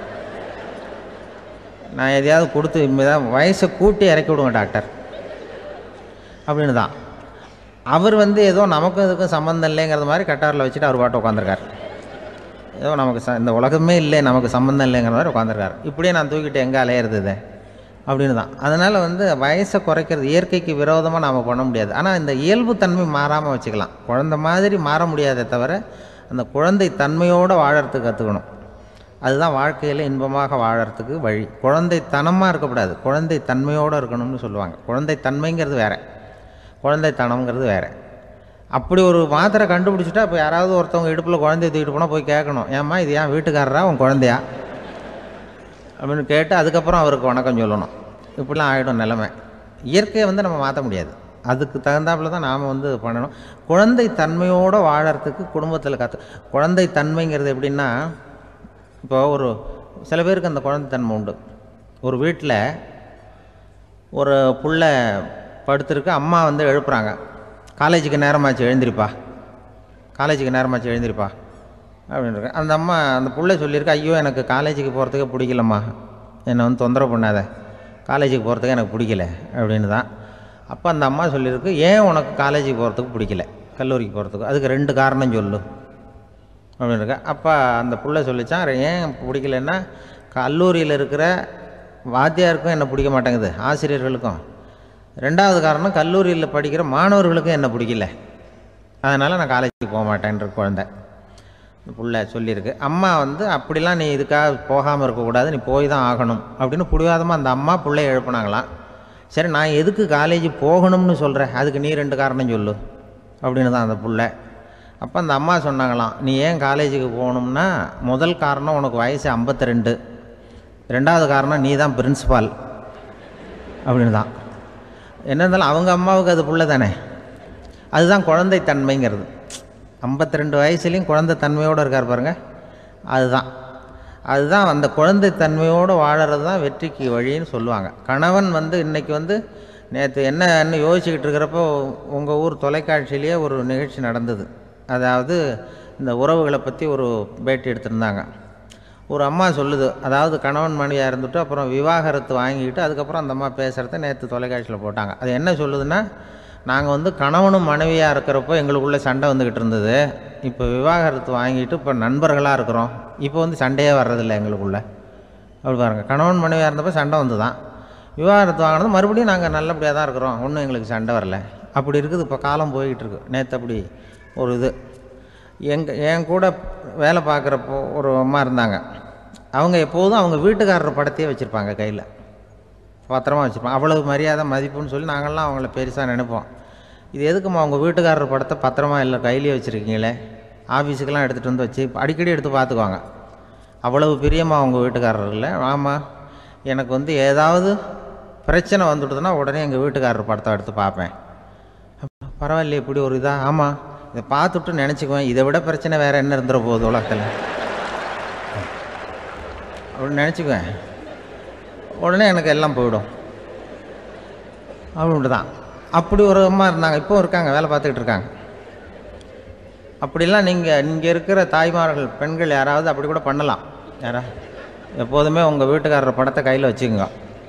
நான் எதையாவது கொடுத்து இனிமேதான் வயசை கூட்டி இறக்கி விடுங்க டாக்டர் அப்படின்னு தான். அவர் வந்து ஏதோ நமக்கும் இதுக்கும் சம்மந்தம் இல்லைங்கிறது மாதிரி கட்டாரில் வச்சுட்டு அவர் பாட்டு உட்காந்துருக்கார். ஏதோ நமக்கு இந்த உலகமே இல்லை, நமக்கு சம்மந்தம் இல்லைங்கிற மாதிரி உட்காந்துருக்கார். இப்படியே நான் தூக்கிட்டு எங்கே அலையிறது அப்படின்னு தான். அதனால் வந்து வயசை குறைக்கிறது இயற்கைக்கு விரோதமாக நாம் பண்ண முடியாது. ஆனால் இந்த இயல்புத்தன்மை மாறாமல் வச்சுக்கலாம். குழந்தை மாதிரி மாற முடியாதே தவிர அந்த குழந்தை தன்மையோடு வாழறதுக்கு கற்றுக்கணும். அதுதான் வாழ்க்கையில் இன்பமாக வாழறதுக்கு வழி. குழந்தைத்தனமாக இருக்கக்கூடாது, குழந்தை தன்மையோடு இருக்கணும்னு சொல்லுவாங்க. குழந்தை தன்மைங்கிறது வேறு, குழந்தைத்தனம்ங்கிறது வேறு. அப்படி ஒரு மாத்திரை கண்டுபிடிச்சிட்டா இப்போ யாராவது ஒருத்தவங்க இடுப்பில் குழந்தைய தூக்கிட்டு போனால் போய் கேட்கணும், ஏம்மா இது ஏன் வீட்டுக்காரரா உன் குழந்தையா அப்படின்னு கேட்டு அதுக்கப்புறம் அவருக்கு வணக்கம் சொல்லணும். இப்படிலாம் ஆகிடும் நிலைமை. இயற்கையை வந்து நம்ம மாற்ற முடியாது, அதுக்கு தகுந்தாப்புல தான் நாம் வந்து பண்ணணும். குழந்தை தன்மையோடு வாழறதுக்கு குடும்பத்தில் குழந்தை தன்மைங்கிறது எப்படின்னா, இப்போ ஒரு சில பேருக்கு அந்த குழந்தைத்தன்மை உண்டு. ஒரு வீட்டில் ஒரு புள்ள படுத்துருக்கு, அம்மா வந்து எழுப்புறாங்க, காலேஜுக்கு நேரமாச்சு எழுந்திருப்பா, காலேஜுக்கு நேரமாச்சு எழுந்திருப்பா அப்படின்ட்டு. அந்த அம்மா அந்த புள்ளை சொல்லியிருக்கு, ஐயோ எனக்கு காலேஜுக்கு போகிறதுக்கே பிடிக்கலம்மா, என்னை வந்து தொந்தரவு பண்ணாத, காலேஜுக்கு போகிறதுக்கு எனக்கு பிடிக்கல அப்படின்னு தான். அப்போ அந்த அம்மா சொல்லியிருக்கு, ஏன் உனக்கு காலேஜுக்கு போகிறதுக்கு பிடிக்கல, கல்லூரிக்கு போகிறதுக்கு, அதுக்கு 2 காரணம் சொல்லு அப்படின்னு இருக்கா. அப்போ அந்த புள்ளை சொல்லிச்சான், ஏன் பிடிக்கலன்னா, கல்லூரியில் இருக்கிற வாத்தியாருக்கும் என்னை பிடிக்க மாட்டேங்குது, ஆசிரியர்களுக்கும். 2வது காரணம், கல்லூரியில் படிக்கிற மாணவர்களுக்கும் என்னை பிடிக்கல, அதனால் நான் காலேஜுக்கு போக மாட்டேன்ற குழந்தை புள்ளை சொல்லியிருக்கு. அம்மா வந்து அப்படிலாம் நீ இதுக்காக போகாமல் இருக்கக்கூடாது, நீ போய் தான் ஆகணும் அப்படின்னு பிடிவாதமாக அந்த அம்மா பிள்ளைய எழுப்புனாங்களாம். சரி நான் எதுக்கு காலேஜ் போகணும்னு சொல்கிறேன், அதுக்கு நீ 2 காரணம் சொல்லு அப்படின்னு தான் அந்த புள்ளை. அப்போ அந்த அம்மா சொன்னாங்களாம், நீ ஏன் காலேஜுக்கு போகணும்னா முதல் காரணம் உனக்கு வயசு 52, ரெண்டாவது காரணம் நீ தான் பிரின்ஸிபால் அப்படின்னு தான். என்ன இருந்தாலும் அவங்க அம்மாவுக்கு அது புள்ள தானே, அதுதான் குழந்தைத்தன்மைங்கிறது. 52 வயசுலேயும் குழந்தைத்தன்மையோடு இருக்கார் பாருங்கள், அதுதான் அந்த குழந்தைத்தன்மையோடு வாழறது தான் வெற்றிக்கு வழின்னு சொல்லுவாங்க. கணவன் இன்றைக்கி நேற்று என்னன்னு யோசிச்சுக்கிட்டு இருக்கிறப்போ உங்கள் ஊர் தொலைக்காட்சியிலேயே ஒரு நிகழ்ச்சி நடந்தது. அதாவது இந்த உறவுகளை பற்றி ஒரு பேட்டி எடுத்திருந்தாங்க. ஒரு அம்மா சொல்லுது, அதாவது கணவன் மனைவியாக இருந்துட்டு அப்புறம் விவாகரத்து வாங்கிக்கிட்டு அதுக்கப்புறம் அந்த அம்மா பேசுகிறத நேற்று தொலைக்காட்சியில் போட்டாங்க. அது என்ன சொல்லுதுன்னா, நாங்கள் கணவனும் மனைவியாக இருக்கிறப்போ எங்களுக்குள்ளே சண்டை வந்துக்கிட்டு இருந்தது, இப்போ விவாகரத்து வாங்கிட்டு இப்போ நண்பர்களாக இருக்கிறோம், இப்போ சண்டையே வர்றதில்லை எங்களுக்குள்ளே. அப்படி பாருங்கள், கணவன் மனைவியாக இருந்தப்போ சண்டை வந்து தான், விவாகரத்து வாங்கினது மறுபடியும் நாங்கள் நல்லபடியாக தான் இருக்கிறோம், ஒன்றும் எங்களுக்கு சண்டை வரல. அப்படி இருக்குது இப்போ காலம் போய்கிட்டு இருக்கு. நேற்று அப்படி ஒரு இது என் கூட வேலை பார்க்குறப்போ ஒரு அம்மா இருந்தாங்க. அவங்க எப்போதும் அவங்க வீட்டுக்காரர் படத்தையே வச்சுருப்பாங்க, கையில் பத்திரமா வச்சுருப்பாங்க. அவ்வளவு மரியாதை மதிப்புன்னு சொல்லி நாங்கள்லாம் அவங்கள பெருசாக நினைப்போம். இது எதுக்குமா அவங்க வீட்டுக்காரர் படத்தை பத்திரமா இல்லை கையிலே வச்சுருக்கீங்களே, ஆஃபீஸுக்கெல்லாம் எடுத்துகிட்டு வச்சு அடிக்கடி எடுத்து பார்த்துக்குவாங்க. அவ்வளவு பிரியமாக அவங்க வீட்டுக்காரர் இல்லை. ஆமாம், எனக்கு ஏதாவது பிரச்சனை வந்துவிடுதுன்னா உடனே எங்கள் வீட்டுக்காரர் படத்தை எடுத்து பார்ப்பேன். பரவாயில்லையே இப்படி ஒரு இதாக, ஆமாம் இதை பார்த்துட்டு நினச்சிக்குவேன், இதை விட பிரச்சனை வேறு என்ன இருந்துட போகுது உலகத்தில் அப்படின்னு நினச்சிக்குவேன். உடனே எனக்கு எல்லாம் போயிடும் அப்படின்ட்டு தான். அப்படி ஒரு அம்மா இருந்தாங்க, இப்போவும் இருக்காங்க, வேலை பார்த்துக்கிட்டு இருக்காங்க. அப்படிலாம் இங்கே இருக்கிற தாய்மார்கள் பெண்கள் யாராவது அப்படி கூட பண்ணலாம். எப்போதுமே உங்கள் வீட்டுக்காரர் படத்தை கையில் வச்சுக்கோங்க.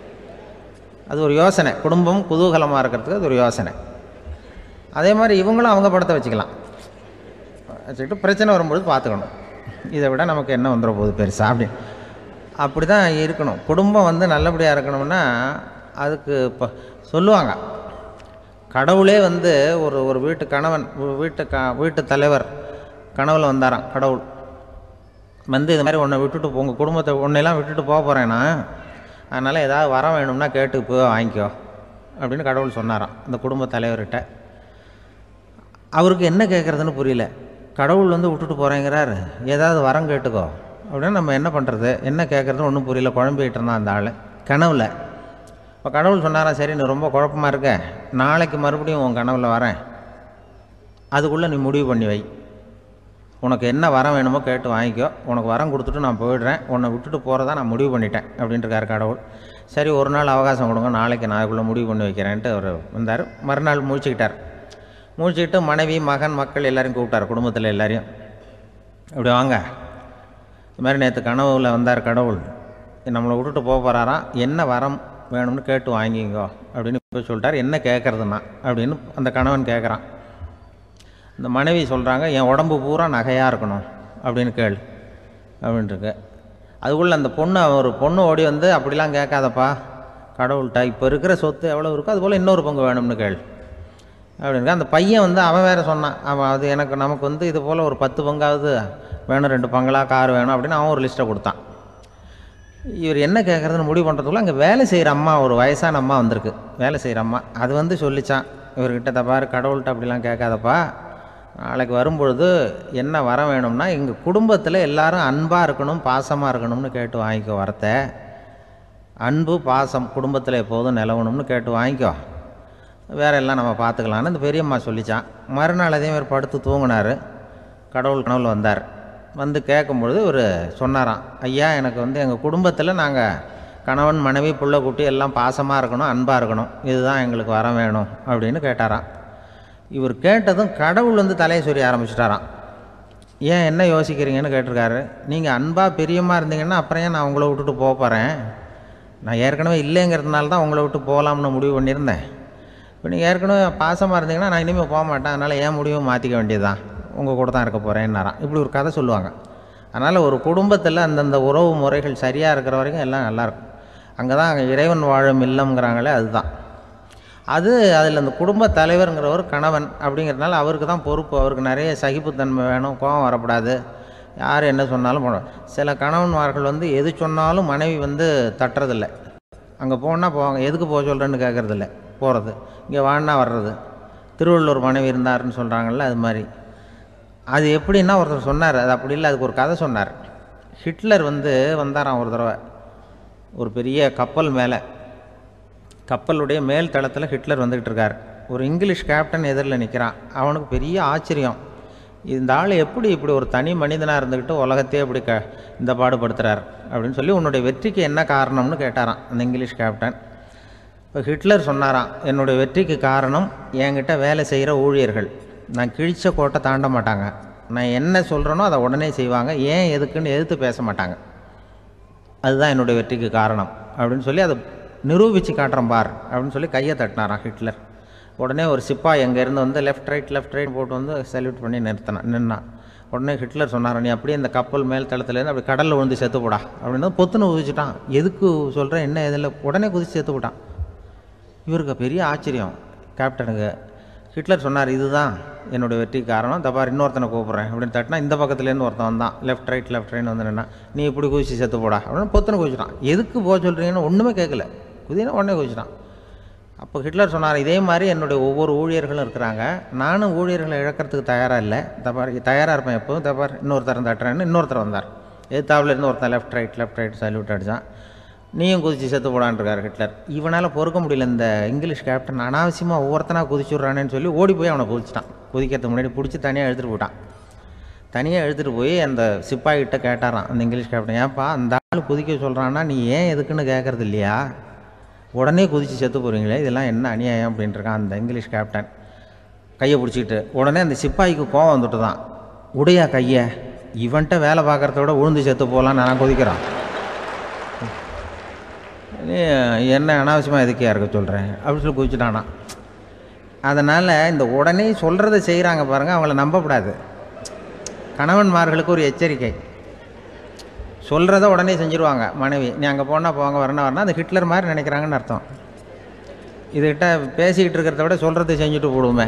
அது ஒரு யோசனை, குடும்பம் குதூகலமாக இருக்கிறதுக்கு அது ஒரு யோசனை. அதே மாதிரி இவங்களும் அவங்க படத்தை வச்சுக்கலாம், வச்சுக்கிட்டு பிரச்சனை வரும்பொழுது பார்த்துக்கணும். இதை விட நமக்கு என்ன வந்துட போகுது பெருசாக, அப்படி தான் இருக்கணும். குடும்பம் நல்லபடியாக இருக்கணும்னா அதுக்கு இப்போ சொல்லுவாங்க, கடவுளே ஒரு வீட்டு கணவன் வீட்டு தலைவர் கனவுல வந்தாராம். கடவுள் இது மாதிரி உன்னை விட்டுட்டு உங்கள் குடும்பத்தை உன்னையெல்லாம் விட்டுட்டு போக போகிறேன்னா, அதனால் ஏதாவது வரம் வேணும்னா கேட்டு போய் வாங்கிக்கோ அப்படின்னு கடவுள் சொன்னாராம் அந்த குடும்ப தலைவர்கிட்ட. அவருக்கு என்ன கேட்குறதுன்னு புரியல. கடவுள் விட்டுட்டு போகிறேங்கிறார், ஏதாவது வரம் கேட்டுக்கோ அப்படின்னு நம்ம என்ன பண்ணுறது, என்ன கேட்குறதுன்னு ஒன்றும் புரியல, குழம்பிக்கிட்டு இருந்தான் அந்த ஆள் கனவில். இப்போ கடவுள் சொன்னாராம், சரி நீ ரொம்ப குழப்பமாக இருக்க, நாளைக்கு மறுபடியும் உன் கனவில் வரேன், அதுக்குள்ளே நீ முடிவு பண்ணி வை, உனக்கு என்ன வரம் வேணுமோ கேட்டு வாங்கிக்கோ, உனக்கு வரம் கொடுத்துட்டு நான் போயிடுறேன், உன்னை விட்டுட்டு போகிறதா நான் முடிவு பண்ணிட்டேன் அப்படின்ட்டுருக்கார் கடவுள். சரி ஒரு நாள் அவகாசம் கொடுங்க, நாளைக்கு நான் அதுக்குள்ளே முடிவு பண்ணி வைக்கிறேன்ட்டு அவர் வந்தார். மறுநாள் முழிச்சுக்கிட்டு மனைவி மகன் மக்கள் எல்லோரையும் கூப்பிட்டார், குடும்பத்தில் எல்லாரையும். இப்படி வாங்க, இது மாதிரி நேற்று கனவுல வந்தார் கடவுள், நம்மளை விட்டுட்டு போக போகிறாராம், என்ன வரம் வேணும்னு கேட்டு வாங்கிங்கோ அப்படின்னு போய் சொல்லிட்டார். என்ன கேட்குறதுன்னா அப்படின்னு அந்த கணவன் கேட்குறான். இந்த மனைவி சொல்கிறாங்க, என் உடம்பு பூரா நகையாக இருக்கணும் அப்படின்னு கேள் அப்படின்ட்டுருக்கு. அதுக்குள்ளே அந்த ஒரு பொண்ணு ஓடி அப்படிலாம் கேட்காதப்பா கடவுள்கிட்ட, இப்போ இருக்கிற சொத்து எவ்வளோ இருக்கோ அதுபோல் இன்னொரு பங்கு வேணும்னு கேள் அப்படின்னு. அந்த பையன் அவன் வேறு சொன்னான், அவன் அது நமக்கு இது போல் ஒரு 10 பங்காவது வேணும், 2 பங்களா கார் வேணும் அப்படின்னு அவன் ஒரு லிஸ்ட்டை கொடுத்தான். இவர் என்ன கேட்குறதுன்னு முடிவு பண்ணுறதுக்குள்ள அங்கே வேலை செய்கிற அம்மா, ஒரு வயசான அம்மா வந்திருக்கு, வேலை செய்கிற அம்மா. அது சொல்லிச்சான் இவர்கிட்ட, தப்பாரு கடவுள்கிட்ட அப்படிலாம் கேட்காதப்பா, நாளைக்கு வரும்பொழுது என்ன வர வேணும்னா எங்கள் குடும்பத்தில் எல்லாரும் அன்பாக இருக்கணும் பாசமாக இருக்கணும்னு கேட்டு வாங்கிக்கோ, வரத்தை அன்பு பாசம் குடும்பத்தில் எப்போதும் நிலவணும்னு கேட்டு வாங்கிக்கோ, வேற எல்லாம் நம்ம பார்த்துக்கலான்னு அந்த பெரியம்மா சொல்லிச்சான். மறுநாள் அதேமாதிரி படுத்து தூங்கினார். கடவுள் கனவுல வந்தார். கேட்கும்பொழுது இவர் சொன்னாராம், ஐயா எனக்கு எங்கள் குடும்பத்தில் நாங்கள் கணவன் மனைவி புள்ள குட்டி எல்லாம் பாசமாக இருக்கணும் அன்பாக இருக்கணும், இதுதான் எங்களுக்கு வர வேணும் அப்படின்னு கேட்டாராம். இவர் கேட்டதும் கடவுள் தலையை சொரிய ஆரம்பிச்சிட்டாராம். ஏன் என்ன யோசிக்கிறீங்கன்னு கேட்டிருக்காரு. நீங்கள் அன்பாக பிரியமாக இருந்தீங்கன்னா அப்புறம் ஏன் நான் உங்களை விட்டுட்டு போக போகிறேன், நான் ஏற்கனவே இல்லைங்கிறதுனால தான் உங்களை விட்டு போகலாம்னு முடிவு பண்ணியிருந்தேன். இப்போ நீங்கள் ஏற்கனவே பாசமாக இருந்தீங்கன்னா நான் இனிமேல் போக மாட்டேன், அதனால் ஏன் முடிவும் மாற்றிக்க வேண்டியது தான், உங்கள் கூட தான் இருக்க போகிறேன்னாராம். இப்படி ஒரு கதை சொல்லுவாங்க. அதனால் ஒரு குடும்பத்தில் அந்தந்த உறவு முறைகள் சரியாக இருக்கிற வரைக்கும் எல்லாம் நல்லாயிருக்கும். அங்கே தான் இறைவன் வாழும் இல்லம்ங்கிறாங்களே, அதுதான் அதில் அந்த குடும்ப தலைவருங்கிறவர் கணவன் அப்படிங்கிறதுனால அவருக்கு தான் பொறுப்பு. அவருக்கு நிறைய சகிப்புத்தன்மை வேணும், கோபம் வரக்கூடாது, யார் என்ன சொன்னாலும் போகணும். சில கணவன்மார்கள் எது சொன்னாலும் மனைவி தட்டுறதில்லை. அங்கே போனால் போவாங்க, எதுக்கு போக சொல்கிறேன்னு கேட்குறதில்ல, போகிறது, இங்கே வான்னா வர்றது. திருவள்ளுவர் மனைவி இருந்தாருன்னு சொல்கிறாங்கல்ல, அது மாதிரி. அது எப்படின்னா ஒருத்தர் சொன்னார், அது அப்படி இல்லை, அதுக்கு ஒரு கதை சொன்னார். ஹிட்லர் வந்தாராம் ஒரு தடவை ஒரு பெரிய கப்பல் மேலே, கப்பலுடைய மேல் தளத்தில் ஹிட்லர் வந்துக்கிட்டு இருக்கார். ஒரு இங்கிலீஷ் கேப்டன் எதிரில் நிற்கிறான். அவனுக்கு பெரிய ஆச்சரியம், இந்த ஆள் எப்படி இப்படி ஒரு தனி மனிதனாக இருந்துக்கிட்டு உலகத்தையே இப்படி இந்த பாடுபடுத்துகிறார் அப்படின்னு சொல்லி, உன்னுடைய வெற்றிக்கு என்ன காரணம்னு கேட்டாரான் அந்த இங்கிலீஷ் கேப்டன். இப்போ ஹிட்லர் சொன்னாராம், என்னுடைய வெற்றிக்கு காரணம் என்கிட்ட வேலை செய்கிற ஊழியர்கள். நான் கிழிச்ச கோட்டை தாண்ட மாட்டாங்க, நான் என்ன சொல்கிறேனோ அதை உடனே செய்வாங்க, ஏன் எதுக்குன்னு எதிர்த்து பேச மாட்டாங்க, அதுதான் என்னுடைய வெற்றிக்கு காரணம் அப்படின்னு சொல்லி அதை நிரூபித்து காட்டுறேன் பார் அப்படின்னு சொல்லி கையை தட்டினாராம் ஹிட்லர். உடனே ஒரு சிப்பாய் அங்கேருந்து லெஃப்ட் ரைட் போட்டு சல்யூட் பண்ணி நின்னான். உடனே ஹிட்லர் சொன்னார், நீ அப்படியே இந்த கப்பல் மேல் தளத்துலேருந்து அப்படி கடலில் விழுந்து செத்து போடா அப்படின்னு பொத்துன்னு குதிச்சுட்டான். எதுக்கு சொல்கிறேன் என்ன இதில், உடனே குதிச்சு செத்து போட்டான். இவருக்கு பெரிய ஆச்சரியம் கேப்டனுக்கு. ஹிட்லர் சொன்னார், இதுதான் என்னுடைய வெற்றிக்கு காரணம், தப்பார் இன்னொருத்தனை கூப்பிட்றேன் அப்படின்னு தட்டினா இந்த பக்கத்துலேருந்து ஒருத்தன் வந்தான், லெஃப்ட் ரைட் நின்னா, நீ இப்படி குதிச்சு செத்து போடா அப்படின்னு பொத்துன்னு குதிச்சிட்டான். எதுக்கு போக சொல்கிறீங்கன்னு ஒன்றுமே கேட்கல, குதினா உடனே குதிச்சிட்டான். அப்போ ஹிட்லர் சொன்னார், இதே மாதிரி என்னுடைய ஒவ்வொரு ஊழியர்களும் இருக்கிறாங்க, நானும் ஊழியர்களை இழக்கிறதுக்கு தயாராக இல்லை, தப்பார் தயாராக இருப்பேன் எப்போதும், தப்பார் இன்னொருத்தரம் தட்டுறேன்னு இன்னொருத்தர் வந்தார். எதிர்த்தாவில் இருந்து ஒருத்தன் லெஃப்ட் ரைட் சல்யூட் அடித்தான். நீயும் குதிச்சு செத்து போடான்ருக்கார் ஹிட்லர். இவனால் பொறுக்க முடியல, இந்த இங்கிலீஷ் கேப்டன் அனாவசியமாக ஒவ்வொருத்தனாக குதிச்சுட்றானேன்னு சொல்லி ஓடி போய் அவனை குதிச்சிட்டான். குதிக்கிறதுக்கு முன்னாடி பிடிச்சி தனியாக எடுத்துகிட்டு போட்டான். தனியாக எடுத்துகிட்டு போய் அந்த சிப்பாய்கிட்ட கேட்டாரான் அந்த இங்கிலீஷ் கேப்டன், ஏன்ப்பா அந்த ஆள் குதிக்க சொல்கிறான்னா நீ ஏன் எதுக்குன்னு கேட்குறது இல்லையா, உடனே குதித்து செத்து போகிறீங்களே, இதெல்லாம் என்ன அநியாயம் அப்படின்ட்டுருக்கான் அந்த இங்கிலீஷ் கேப்டன் கையை பிடிச்சிக்கிட்டு. உடனே அந்த சிப்பாய்க்கு கோவம் வந்துட்டு தான், உடையா கையை, இவன்ட்ட வேலை பார்க்குறத விட உழுந்து செத்து போகலான்னு நான் குதிக்கிறான், என்ன அனாவசியமாக எதுக்கையாக இருக்க சொல்கிறேன் அப்படின்னு சொல்லி குதிச்சுட்டானா. அதனால் இந்த உடனே சொல்கிறத செய்கிறாங்க பாருங்கள், அவங்கள நம்பக்கூடாது. கணவன்மார்களுக்கு ஒரு எச்சரிக்கை, சொல்கிறத உடனே செஞ்சுருவாங்க மனைவி, நீ அங்கே போனால் போங்க வரணும் அது ஹிட்லர் மாதிரி நினைக்கிறாங்கன்னு அர்த்தம். இதுகிட்ட பேசிக்கிட்டு இருக்கிறத விட சொல்கிறத செஞ்சுட்டு போடுவோமே,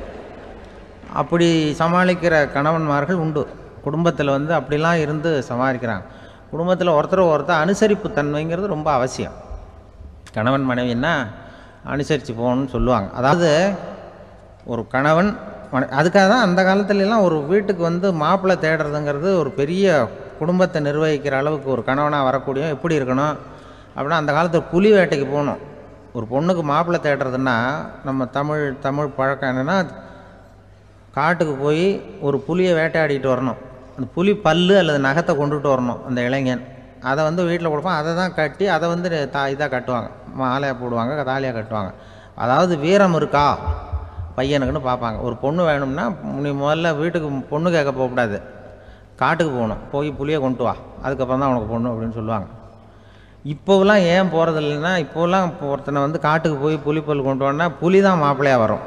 அப்படி சமாளிக்கிற கணவன்மார்கள் உண்டு. குடும்பத்தில் அப்படிலாம் இருந்து சமாளிக்கிறாங்க. குடும்பத்தில் ஒருத்தர் அனுசரிப்பு தன்மைங்கிறது ரொம்ப அவசியம். கணவன் மனைவின்னா அனுசரித்து போகணும்னு சொல்லுவாங்க. அதாவது ஒரு கணவன் அதுக்காக தான் அந்த காலத்துலலாம் ஒரு வீட்டுக்கு மாப்பிள்ளை தேடுறதுங்கிறது ஒரு பெரிய குடும்பத்தை நிர்வகிக்கிற அளவுக்கு ஒரு கணவனாக வரக்கூடிய எப்படி இருக்கணும் அப்படின்னா, அந்த காலத்தில் புலி வேட்டைக்கு போகணும். ஒரு பொண்ணுக்கு மாப்பிள்ளை தேடுறதுன்னா நம்ம தமிழ் பழக்கம் என்னென்னா, காட்டுக்கு போய் ஒரு புலியை வேட்டையாடிட்டு வரணும், அந்த புலி பல்லு அல்லது நகத்தை கொண்டுட்டு வரணும் அந்த இளைஞன், அதை வீட்டில் கொடுப்பான், அதை தான் கட்டி அதை இதாக கட்டுவாங்க, மாலையாக போடுவாங்க, தாலியாக கட்டுவாங்க. அதாவது வீரம் இருக்கா பையனுக்குன்னு பார்ப்பாங்க. ஒரு பொண்ணு வேணும்னா நீ முதல்ல வீட்டுக்கு பொண்ணு கேட்க போகக்கூடாது, காட்டுக்கு போகணும், போய் புளியை கொண்டு வா, அதுக்கப்புறம் தான் உனக்கு பொண்ணு அப்படின்னு சொல்லுவாங்க. இப்போவெல்லாம் ஏன் போகிறது இல்லைன்னா, இப்போலாம் ஒருத்தனை காட்டுக்கு போய் புலிப்பல் கொண்டு வான்னா புலி தான் மாப்பிள்ளையாக வரும்,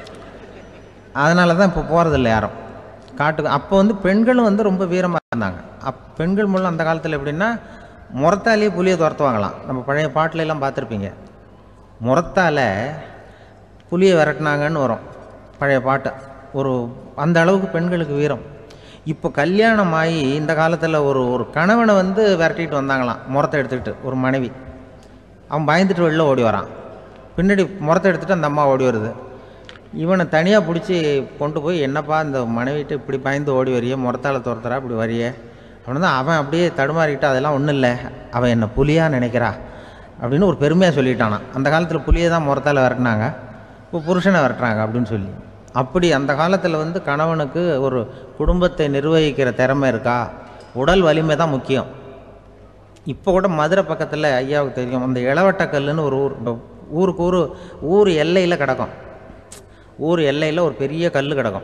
அதனால தான் இப்போ போகிறதில்ல யாரும் காட்டுக்கு. அப்போ பெண்களும் ரொம்ப வீரமாக இருந்தாங்க. பெண்கள் மூலம் அந்த காலத்தில் எப்படின்னா, முறத்தாலேயே புலியை துரத்துவாங்களாம். நம்ம பழைய பாட்டிலெல்லாம் பார்த்துருப்பீங்க, முறத்தால் புலியை விரட்டினாங்கன்னு வரும் பழைய பாட்டு. அந்த அளவுக்கு பெண்களுக்கு வீரம். இப்போ கல்யாணம் ஆகி இந்த காலத்தில் ஒரு கணவனை விரட்டிட்டு வந்தாங்களாம் முறத்தை எடுத்துக்கிட்டு, ஒரு மனைவி. அவன் பயந்துட்டு வெளில ஓடி வரான், பின்னாடி முறத்தை எடுத்துகிட்டு அந்த அம்மா ஓடி வருது. இவனை தனியாக பிடிச்சி கொண்டு போய், என்னப்பா இந்த மனைவிட்டு இப்படி பயந்து ஓடி வரையே, முறத்தால் துரத்துறா இப்படி வரையே அப்படின்னு தான் அவன் அப்படியே தடுமாறிக்கிட்டு, அதெல்லாம் ஒன்றும் இல்லை, அவன் என்னை புலியாக நினைக்கிறா அப்படின்னு ஒரு பெருமையாக சொல்லிட்டானான். அந்த காலத்தில் புலியை தான் முறத்தால் விரட்டினாங்க, இப்போ புருஷனை விரட்டுறாங்க அப்படின்னு சொல்லி. அப்படி அந்த காலத்தில் கணவனுக்கு ஒரு குடும்பத்தை நிர்வகிக்கிற திறமை இருக்கா, உடல் வலிமை தான் முக்கியம். இப்போ கூட மதுரை பக்கத்தில் ஐயாவுக்கு தெரியும், அந்த இளவட்டக்கல்லுன்னு ஒரு ஊர் எல்லையில் கிடக்கும். ஊர் எல்லையில் ஒரு பெரிய கல் கிடக்கும்.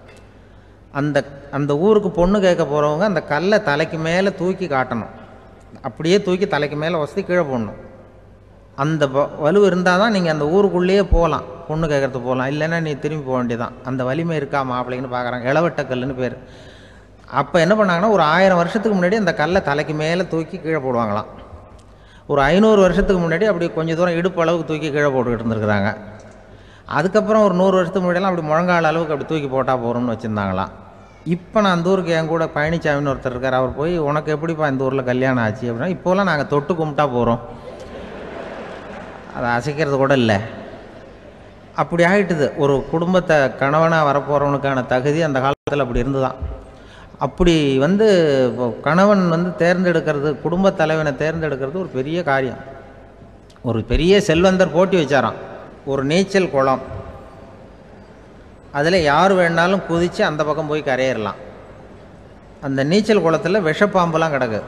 அந்த ஊருக்கு பொண்ணு கேட்க போகிறவங்க அந்த கல்லை தலைக்கு மேலே தூக்கி காட்டணும், அப்படியே தூக்கி தலைக்கு மேலே வசதி கீழே போடணும். அந்த வலு இருந்தால் தான் நீங்கள் அந்த ஊருக்குள்ளேயே போகலாம், பொண்ணு கேட்குறதுக்கு போகலாம், இல்லைன்னா நீ திரும்பி போக வேண்டியதான். அந்த வலிமை இருக்கா மாப்பிள்ளைன்னு பார்க்குறாங்க, இளவட்டக்கல்லுன்னு பேர். அப்போ என்ன பண்ணாங்கன்னா, ஒரு 1000 வருஷத்துக்கு முன்னாடி அந்த கல்லை தலைக்கு மேலே தூக்கி கீழே போடுவாங்களாம். ஒரு 500 வருஷத்துக்கு முன்னாடி அப்படி கொஞ்சம் தூரம் இடுப்பு அளவுக்கு தூக்கி கீழே போட்டுக்கிட்டு இருந்துருக்குறாங்க. அதுக்கப்புறம் ஒரு 100 வருஷத்துக்கு முன்னாடியெல்லாம் அப்படி முழங்கால அளவுக்கு அப்படி தூக்கி போட்டால் போகிறோம்னு வச்சுருந்தாங்களாம். இப்போ நான் அந்த ஊருக்கு என் கூட பழனிசாமின்னு ஒருத்தர் இருக்கார், அவர் போய் உனக்கு எப்படிப்பா இந்த ஊரில் கல்யாணம் ஆச்சு அப்படின்னா, இப்போலாம் நாங்கள் தொட்டு கும்பிட்டா போகிறோம், அதை அசைக்கிறது கூட இல்லை. அப்படி ஆகிட்டுது. ஒரு குடும்பத்தை கணவனாக வரப்போகிறவனுக்கான தகுதி அந்த காலத்தில் அப்படி இருந்துதான். அப்படி கணவன் தேர்ந்தெடுக்கிறது, குடும்ப தலைவனை தேர்ந்தெடுக்கிறது ஒரு பெரிய காரியம். ஒரு பெரிய செல்வந்தர் போட்டி வச்சாராம். ஒரு நீச்சல் குளம், அதில் யார் வேணாலும் குதித்து அந்த பக்கம் போய் கரையேறலாம். அந்த நீச்சல் குளத்தில் விஷப்பாம்புலாம் கிடக்கு.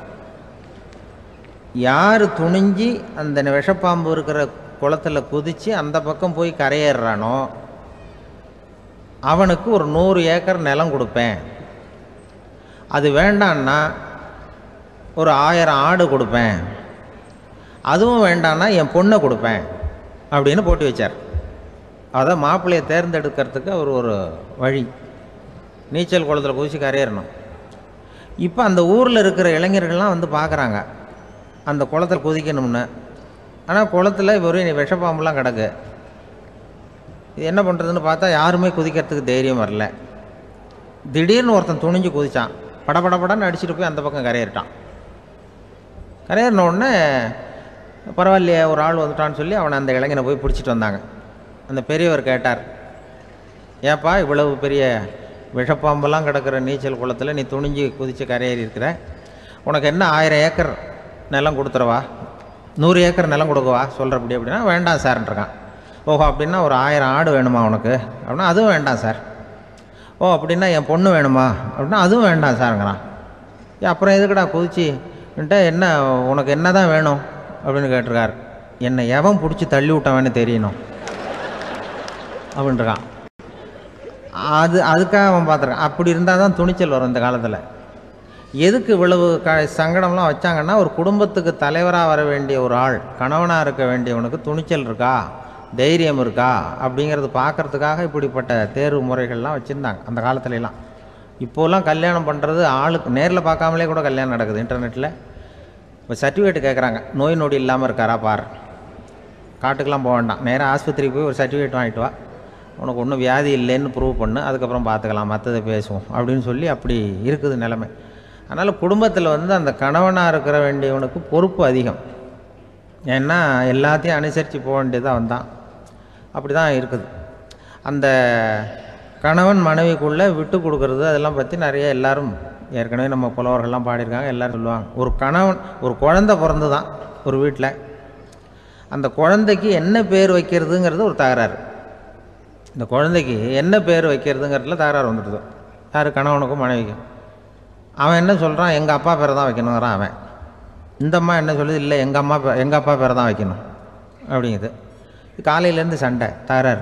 யார் துணிஞ்சி அந்த விஷப்பாம்பு இருக்கிற குளத்தில் குதித்து அந்த பக்கம் போய் கரையேறானோ அவனுக்கு ஒரு 100 ஏக்கர் நிலம் கொடுப்பேன். அது வேண்டான்னா ஒரு 1000 ஆடு கொடுப்பேன். அதுவும் வேண்டான்னா என் பொண்ணை கொடுப்பேன் அப்படின்னு போட்டி வச்சார். அதான் மாப்பிள்ளையை தேர்ந்தெடுக்கிறதுக்கு அவர் ஒரு வழி. நீச்சல் குளத்தில் குதித்து கரையேறணும். இப்போ அந்த ஊரில் இருக்கிற இளைஞர்கள்லாம் பார்க்குறாங்க அந்த குளத்தில் குதிக்கணும்னு. ஆனால் குளத்தில் வெறும் விஷப்பாம்புலாம் கிடக்கு. இது என்ன பண்ணுறதுன்னு பார்த்தா யாருமே குதிக்கிறதுக்கு தைரியம் வரல. திடீர்னு ஒருத்தன் துணிஞ்சு குதித்தான். படபடப்படன்னு அடிச்சுட்டு போய் அந்த பக்கம் கரையேறிட்டான். கரையேறின உடனே பரவாயில்லையே ஒரு ஆள் வந்துட்டான்னு சொல்லி அவனை அந்த இளைஞனை போய் பிடிச்சிட்டு வந்தாங்க. அந்த பெரியவர் கேட்டார், ஏப்பா இவ்வளவு பெரிய விஷப்பாம்பெல்லாம் கிடக்கிற நீச்சல் குளத்தில் நீ துணிஞ்சு குதித்து கரையேறி இருக்கிற, உனக்கு என்ன 1000 ஏக்கர் நிலம் கொடுத்துருவா, 100 ஏக்கர் நிலம் கொடுக்கவா சொல்கிறப்படி? அப்படின்னா வேண்டாம் சார்ன்றான். ஓஹோ, அப்படின்னா ஒரு 1000 ஆடு வேணுமா உனக்கு அப்படின்னா அதுவும் வேண்டாம் சார். ஓ அப்படின்னா என் பொண்ணு வேணுமா அப்படின்னா அதுவும் வேண்டாம் சாருங்கிறான். அப்புறம் எதுக்குடா குதிச்சுன்ட்டு என்ன உனக்கு என்ன தான் வேணும் அப்படின்னு கேட்டிருக்கார். என்னை எவன் பிடிச்சி தள்ளி விட்டவன்னு தெரியணும் அப்படின்றான். அதுக்காக அவன் பார்த்துருக்கான். அப்படி இருந்தால் தான் துணிச்சல் வரும் இந்த காலத்தில். எதுக்கு இவ்வளவு சங்கடம்லாம் வச்சாங்கன்னா, ஒரு குடும்பத்துக்கு தலைவராக வர வேண்டிய ஒரு ஆள், கணவனாக இருக்க வேண்டியவனுக்கு துணிச்சல் இருக்கா, தைரியம் இருக்கா அப்படிங்கிறது பார்க்குறதுக்காக இப்படிப்பட்ட தேர்வு முறைகள்லாம் வச்சுருந்தாங்க அந்த காலத்துலலாம். இப்போலாம் கல்யாணம் பண்ணுறது ஆளுக்கு நேரில் பார்க்காமலே கூட கல்யாணம் நடக்குது இன்டர்நெட்டில். இப்போ சர்டிஃபிகேட் கேட்குறாங்க, நோய் நொடி இல்லாமல் இருக்காரா பார். காட்டுக்கெலாம் போக வேண்டாம், நேராக ஆஸ்பத்திரிக்கு போய் ஒரு சர்டிஃபிகேட் வாங்கிட்டு வா, உனக்கு ஒன்றும் வியாதி இல்லைன்னு ப்ரூவ் பண்ணு, அதுக்கப்புறம் பார்த்துக்கலாம், மற்றதை பேசுவோம் அப்படின்னு சொல்லி அப்படி இருக்குது நிலைமை. அதனால் குடும்பத்தில் அந்த கணவனாக இருக்கிற வேண்டியவனுக்கு பொறுப்பு அதிகம். ஏன்னா எல்லாத்தையும் அனுசரித்து போக வேண்டியதாக வந்தான். அப்படி தான் இருக்குது. அந்த கணவன் மனைவிக்குள்ளே விட்டு கொடுக்கறது அதெல்லாம் பற்றி நிறைய எல்லாரும் ஏற்கனவே நம்ம புலவர்கள்லாம் பாடியிருக்காங்க. எல்லோரும் சொல்லுவாங்க, ஒரு கணவன் ஒரு குழந்தை பிறந்து தான் ஒரு வீட்டில், அந்த குழந்தைக்கு என்ன பேர் வைக்கிறதுங்கிறது ஒரு தகராறு. இந்த குழந்தைக்கு என்ன பேர் வைக்கிறதுங்கிறதுல தகராறு வந்துடுது. யார்? கணவனுக்கும் மனைவிக்கும். அவன் என்ன சொல்கிறான், எங்கள் அப்பா பேரை தான் வைக்கணுங்கிறான் அவன். இந்த அம்மா என்ன சொல்லுது, இல்லை எங்கள் அப்பா பேரை தான் வைக்கணும் அப்படிங்குது. காலையிலேருந்து சண்டை, தகராறு.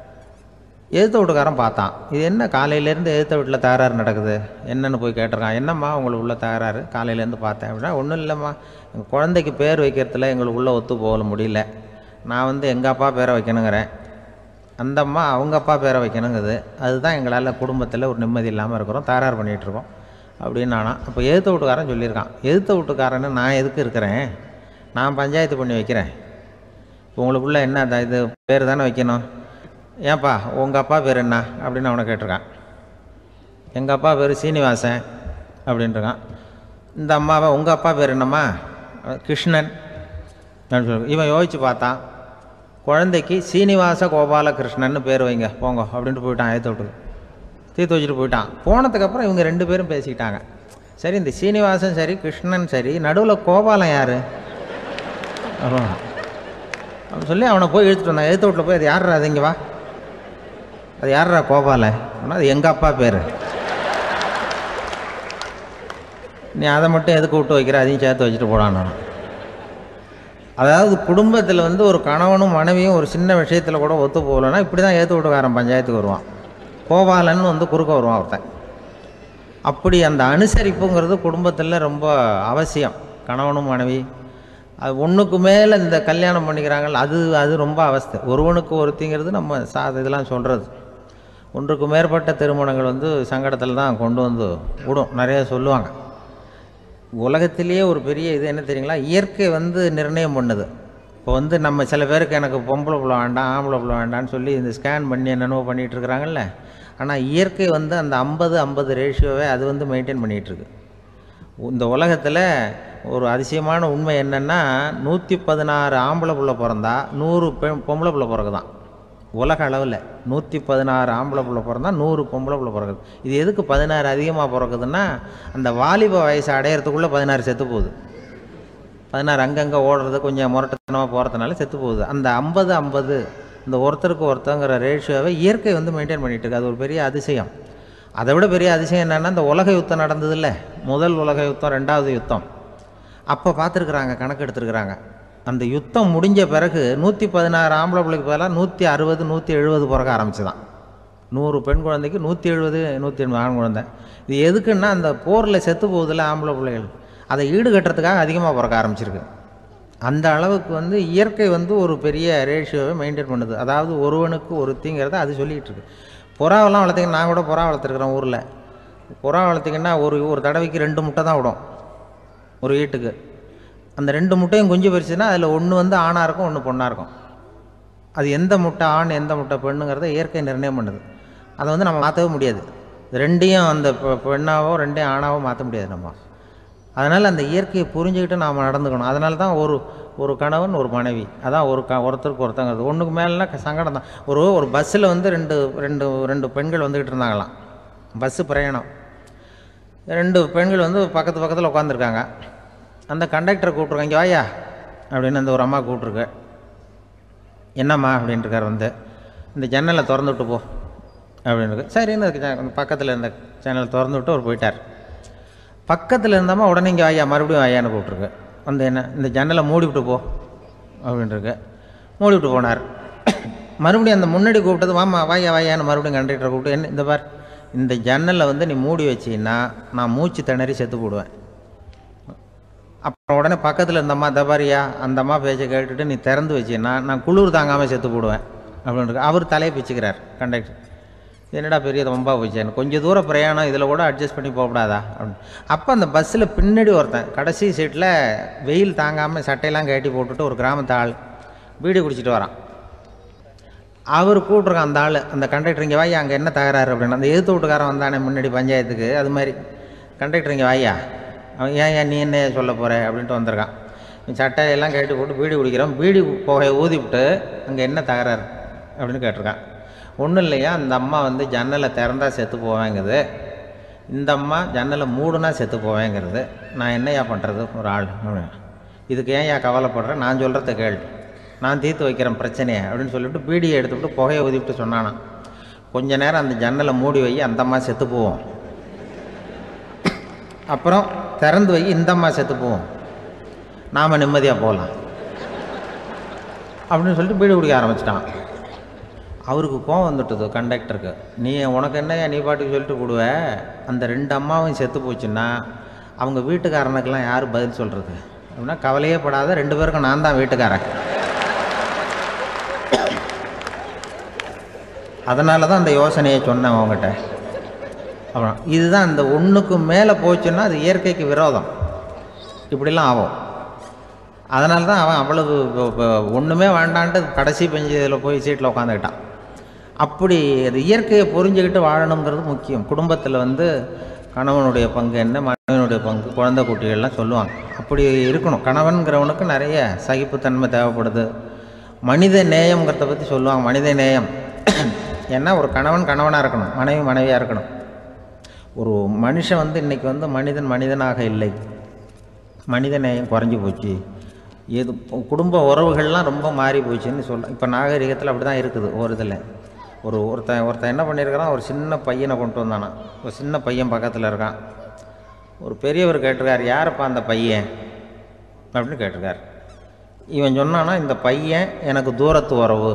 எதிர்த்த வீட்டுக்காரன் பார்த்தான், இது என்ன காலையிலேருந்து எதிர்த்த வீட்டில் தகராறு நடக்குது, என்னென்னு போய் கேட்டிருக்கான். என்னம்மா உங்களுக்கு உள்ள தகராறு, காலையிலேருந்து பார்த்தேன் அப்படின்னா. ஒன்றும் இல்லைம்மா, எங்கள் குழந்தைக்கு பேர் வைக்கிறதுல எங்களுக்கு உள்ளே ஒத்து போக முடியல, நான் எங்கள் அப்பா பேரை வைக்கணுங்கிறேன், அந்த அம்மா அவங்க அப்பா பேரை வைக்கணுங்குது, அதுதான் எங்களால் குடும்பத்தில் ஒரு நிம்மதி இல்லாமல் இருக்கிறோம், தகராறு பண்ணிகிட்ருக்கோம் அப்படின்னு நானா. அப்போ எதிர்த்த வீட்டுக்காரன் சொல்லியிருக்கான், எதிர்த்த வீட்டுக்காரன்னு நான் எதுக்கு இருக்கிறேன், நான் பஞ்சாயத்து பண்ணி வைக்கிறேன், இப்போ உங்களுக்குள்ளே என்ன இது பேர் தானே வைக்கணும், ஏன்ப்பா உங்கள் அப்பா பேர் என்ன அப்படின்னு அவனை கேட்டிருக்கான். எங்கள் அப்பா பேர் சீனிவாசன் அப்படின்ட்டுருக்கான். இந்த அம்மாவை உங்கள் அப்பா பேர் என்னம்மா, கிருஷ்ணன் அப்படின்னு சொல்லி. இவன் யோசித்து பார்த்தான், குழந்தைக்கு சீனிவாச கோபாலகிருஷ்ணன்னு பேர் வைங்க போங்க அப்படின்ட்டு போயிட்டான். ஏற்ற விட்டு தீர்த்து வச்சுட்டு போயிட்டான். போனதுக்கப்புறம் இவங்க 2 பேரும் பேசிக்கிட்டாங்க. சரி, இந்த சீனிவாசன் சரி கிருஷ்ணன் சரி, நடுவில் கோபாலம் யார் அப்படின்னு சொல்லி அவனை போய் இழுத்துட்டு வந்தான். எழுத்து வீட்டில் போய் அது யார்ரா, அது இங்கே வா, அது யார்ரா கோபாலன் அப்படின்னா, அது எங்கள் அப்பா பேர், நீ அதை மட்டும் எதுக்கு விட்டு வைக்கிற, அதையும் சேர்த்து வச்சுட்டு போடான். அதாவது குடும்பத்தில் ஒரு கணவனும் மனைவியும் ஒரு சின்ன விஷயத்தில் கூட ஒத்து போகலன்னா இப்படி தான் ஏற்று வீட்டுக்காரன் பஞ்சாயத்துக்கு வருவான். கோபாலன்னு குறுக்க வருவான் ஒருத்தன். அப்படி அந்த அனுசரிப்புங்கிறது குடும்பத்தில் ரொம்ப அவசியம். கணவனும் மனைவி அது ஒன்றுக்கு மேலே இந்த கல்யாணம் பண்ணிக்கிறாங்கள், அது ரொம்ப அவஸ்தை. ஒருவனுக்கு ஒருத்திங்கிறது நம்ம இதெல்லாம் சொல்கிறது. ஒன்றுக்கு மேற்பட்ட திருமணங்கள் சங்கடத்தில் தான் கொண்டு விடும். நிறைய சொல்லுவாங்க. உலகத்திலேயே ஒரு பெரிய இது என்ன தெரியுங்களா, இயற்கை நிர்ணயம் பண்ணுது. இப்போ நம்ம சில பேருக்கு எனக்கு பொம்பளை பிள்ளை வேண்டாம் ஆம்பளை பிள்ளை வேண்டான்னு சொல்லி இந்த ஸ்கேன் பண்ணி என்னென்னவோ பண்ணிகிட்ருக்குறாங்கல்ல. ஆனால் இயற்கை அந்த 50-50 ரேஷியோவை அது மெயின்டைன் பண்ணிகிட்ருக்கு. இந்த உலகத்தில் ஒரு அதிசயமான உண்மை என்னென்னா, 116 ஆம்பளை பிள்ளை பிறந்தா 100 பொம்பளை பிள்ளை பிறகுதான். உலக அளவில் 116 ஆம்பளை பிள்ளை பிறந்தா 100 பொம்பளை பிள்ளை பிறகுது. இது எதுக்கு 16 அதிகமாக பிறக்குதுன்னா, அந்த வாலிப வயசு அடையிறதுக்குள்ளே 16 செத்து போகுது. 16 அங்கங்கே ஓடுறது, கொஞ்சம் முரட்டுத்தனமாக போகிறதுனால செத்து போகுது. அந்த 50-50 இந்த ஒருத்தருக்கு ஒருத்தங்கிற ரேஷியோவை இயற்கை வந்து மெயின்டைன் பண்ணிகிட்டு இருக்கு. அது ஒரு பெரிய அதிசயம். அதை விட பெரிய அதிசயம் என்னென்னா, இந்த உலக யுத்தம் நடந்ததில்ல, முதல் உலக யுத்தம், 2வது யுத்தம், அப்போ பார்த்துருக்குறாங்க, கணக்கு எடுத்துருக்குறாங்க. அந்த யுத்தம் முடிஞ்ச பிறகு 116 ஆம்பளை பிள்ளைக்கு பதிலாக 160 170 பிறக்க ஆரம்பிச்சுதான். 100 பெண் குழந்தைக்கு 170 180 ஆண் குழந்தை. இது எதுக்குன்னா, அந்த போரில் செத்து போகுதில்ல ஆம்பளை பிள்ளைகள், அதை ஈடுகட்டுறதுக்காக அதிகமாக பிறக்க ஆரம்பிச்சிருக்கு. அந்த அளவுக்கு வந்து இயற்கை வந்து ஒரு பெரிய ரேஷியோவை மெயின்டைன் பண்ணுது. அதாவது ஒருவனுக்கு ஒருத்திங்கிறத அது சொல்லிகிட்டு இருக்கு. புறாவெல்லாம் வளர்த்திங்கன்னா, நான் கூட புறா வளர்த்துருக்குறேன் ஊரில். புறா வளர்த்திங்கன்னா ஒரு தடவைக்கு 2 முட்டை தான் விடும் ஒரு வீட்டுக்கு. அந்த 2 முட்டையும் குஞ்சு பறிச்சுன்னா அதில் ஒன்று வந்து ஆணாக இருக்கும், ஒன்று பொண்ணாக இருக்கும். அது எந்த முட்டை ஆண் எந்த முட்டை பெண்ணுங்கிறத இயற்கை நிர்ணயம் பண்ணுது. அதை வந்து நம்ம மாற்றவே முடியாது. ரெண்டையும் அந்த பெண்ணாவோ ரெண்டையும் ஆணாவோ மாற்ற முடியாது நம்ம. அதனால் அந்த இயற்கையை புரிஞ்சுக்கிட்டு நாம் நடந்துக்கணும். அதனால தான் ஒரு கணவன் ஒரு மனைவி, அதான் ஒருத்தருக்கு ஒருத்தங்கிறது. ஒன்றுக்கு மேலேனா சங்கடம் தான். ஒரு பஸ்ஸில் வந்து ரெண்டு பெண்கள் வந்துக்கிட்டு இருந்தாங்களாம். பஸ்ஸு பிரயாணம். 2 பெண்கள் வந்து பக்கத்தில் உட்காந்துருக்காங்க. அந்த கண்டக்டரை கூப்பிட்ருக்காங்க, இங்கே வாயா அப்படின்னு அந்த ஒரு அம்மா கூப்பிட்ருக்கு. என்னம்மா அப்படின்ட்டுருக்கார். வந்து இந்த ஜன்னலை திறந்து விட்டு போ அப்படின்னு. சரின்னு பக்கத்தில் இருந்த ஜன்னலை திறந்து விட்டு அவர் போயிட்டார். பக்கத்தில் இருந்தாமா உடனே இங்கே வாயா மறுபடியும் வாயான்னு கூப்பிட்ருக்கு. வந்து என்ன இந்த ஜன்னலை மூடிவிட்டு போ அப்படின்ட்டுருக்கு. மூடிவிட்டு போனார். மறுபடியும் அந்த முன்னாடி கூப்பிட்டது வாமா வாயான்னு மறுபடியும் கண்டக்டரை கூப்பிட்டு, என்ன இந்த பார், இந்த ஜன்னலை வந்து நீ மூடி வச்சின்னா நான் மூச்சு திணறி செத்து போடுவேன். அப்புறம் உடனே பக்கத்தில் இருந்தம்மா தபாரியா அந்த அம்மா பேச்சை கேட்டுட்டு நீ திறந்து வச்சின்னா நான் குளிர் தாங்காமல் செத்து போடுவேன் அப்படின்ட்டு அவர் தலையை பிச்சுக்கிறார் கண்டக்டர். என்னடா பெரிய ரொம்ப போச்சேன்னு, கொஞ்சம் தூரம் பிரயாணம், இதில் கூட அட்ஜஸ்ட் பண்ணி போகக்கூடாதா அப்படின்னு. அப்போ அந்த பஸ்ஸில் பின்னாடி ஒருத்தன் கடைசி சீட்டில் வெயில் தாங்காமல் சட்டையெல்லாம் கட்டி போட்டுட்டு ஒரு கிராமத்து ஆள் பீடி குடிச்சிட்டு வரான். அவர் கூப்பிட்ருக்கான் அந்த ஆள், அந்த கண்டக்டர், இங்கே வாயா அங்கே என்ன தகராறு அப்படின்னு. அந்த எதிர்த்து வீட்டுக்காரன் வந்தானே முன்னாடி பஞ்சாயத்துக்கு, அது மாதிரி கண்டக்டர் இங்கே வாயா, அவன் ஏன் நீ என்ன சொல்ல போகிற அப்படின்ட்டு வந்திருக்கான். சட்டையெல்லாம் கட்டி போட்டு பீடி குடிக்கிறோம், பீடி புகையை ஊதிவிட்டு அங்கே என்ன தகராறு அப்படின்னு கேட்டிருக்கான். ஒன்றும் இல்லையா, அந்த அம்மா வந்து ஜன்னலை திறந்தா செத்து போவேங்கிறது, இந்த அம்மா ஜன்னலை மூடுனா செத்து போவேங்கிறது, நான் என்னையா பண்ணுறது ஒரு ஆள், இதுக்கு ஏன் கவலைப்படுறேன், நான் சொல்கிறத கேள், நான் தீர்த்து வைக்கிறேன் பிரச்சனையை அப்படின்னு சொல்லிவிட்டு பீடியை எடுத்துவிட்டு புகையை ஊதிவிட்டு சொன்னானா, கொஞ்ச நேரம் அந்த ஜன்னலை மூடி வை, அந்த அம்மா செத்து போவோம், அப்புறம் திறந்து வை, இந்த அம்மா செத்து போவோம், நாம் நிம்மதியாக போகலாம் அப்படின்னு சொல்லிட்டு பீடி குடிக்க ஆரம்பிச்சிட்டான். அவருக்கு கோவம் வந்துட்டுது கண்டக்டருக்கு. உனக்கு என்னையா நீ பாட்டுக்கு சொல்லிட்டு போடுவ, அந்த 2 அம்மாவும் செத்து போச்சுன்னா அவங்க வீட்டுக்காரனுக்கெல்லாம் யார் பதில் சொல்கிறது அப்படின்னா, கவலையே படாத, 2 பேருக்கும் நான் தான் வீட்டுக்காரன், அதனால தான் அந்த யோசனையை சொன்னேன் அவங்ககிட்ட. அப்புறம் இதுதான் இந்த ஒன்றுக்கு மேலே போச்சுன்னா அது இயற்கைக்கு விரோதம், இப்படிலாம் ஆகும். அதனால தான் அவன் அவ்வளவு ஒன்றுமே வேண்டான்ட்டு கடைசி பெஞ்சில் போய் சீட்டில் உட்காந்துக்கிட்டான். அப்படி அது இயற்கையை புரிஞ்சுக்கிட்டு வாழணுங்கிறது முக்கியம். குடும்பத்தில் வந்து கணவனுடைய பங்கு என்ன, மனைவனுடைய பங்கு, குழந்தை குட்டிகள்லாம் சொல்லுவாங்க, அப்படி இருக்கணும். கணவன்கிறவனுக்கு நிறைய சகிப்புத்தன்மை தேவைப்படுது. மனித நேயம்ங்கிறத பற்றி சொல்லுவாங்க. மனித நேயம் ஏன்னா ஒரு கணவன் கணவனாக இருக்கணும், மனைவி மனைவியாக இருக்கணும். ஒரு மனுஷன் வந்து இன்றைக்கி வந்து மனிதனாக இல்லை, மனித நேயம் குறைஞ்சி போச்சு, எது குடும்ப உறவுகள்லாம் ரொம்ப மாறி போச்சுன்னு சொல்கிறேன். இப்போ நாகரிகத்தில் அப்படி தான் இருக்குது. ஒரு இதில் ஒருத்தன் என்ன பண்ணியிருக்கிறான், ஒரு சின்ன பையனை கொண்டு வந்தானா, ஒரு சின்ன பையன் பக்கத்தில் இருக்கான். ஒரு பெரியவர் கேட்டிருக்கார், யாரப்பா அந்த பையன் அப்படின்னு கேட்டிருக்கார். இவன் சொன்னான்னா, இந்த பையன் எனக்கு தூரத்து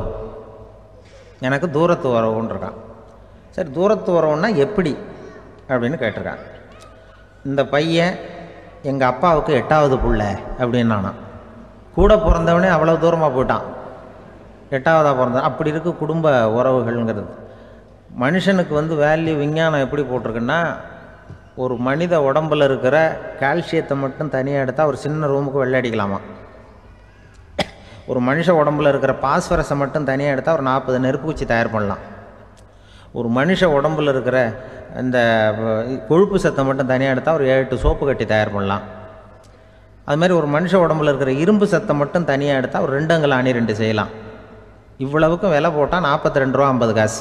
உறவுன்னு இருக்கான். சரி, தூரத்து உறவுன்னா எப்படி அப்படின்னு கேட்டிருக்கான். இந்த பையன் எங்கள் அப்பாவுக்கு 8வது பிள்ளை அப்படின்னானா. கூட பிறந்தவனே அவ்வளோ தூரமாக போயிட்டான், 8வதாக பிறந்தான். அப்படி இருக்கு குடும்ப உறவுகள்ங்கிறது. மனுஷனுக்கு வந்து வேல்யூ விஞ்ஞானம் எப்படி போட்டிருக்குன்னா, ஒரு மனித உடம்பில் இருக்கிற கால்சியத்தை மட்டும் தனியாக எடுத்தால் ஒரு சின்ன ரூமுக்கு வெள்ளை அடிக்கலாமா. ஒரு மனுஷ உடம்பில் இருக்கிற பாஸ்பரஸை மட்டும் தனியாக எடுத்தால் ஒரு 40 நெருப்பு குச்சி தயார் பண்ணலாம். ஒரு மனுஷ உடம்பில் இருக்கிற இந்த கொழுப்பு சத்தை மட்டும் தனியாக எடுத்தால் ஒரு 7 சோப்பு கட்டி தயார் பண்ணலாம். அது மாதிரி ஒரு மனுஷ உடம்பில் இருக்கிற இரும்பு சத்தை மட்டும் தனியாக எடுத்தால் ஒரு 2 அங்குல அணி 2 செய்யலாம். இவ்வளவுக்கும் விலை போட்டால் 42 ரூபா 50 காசு.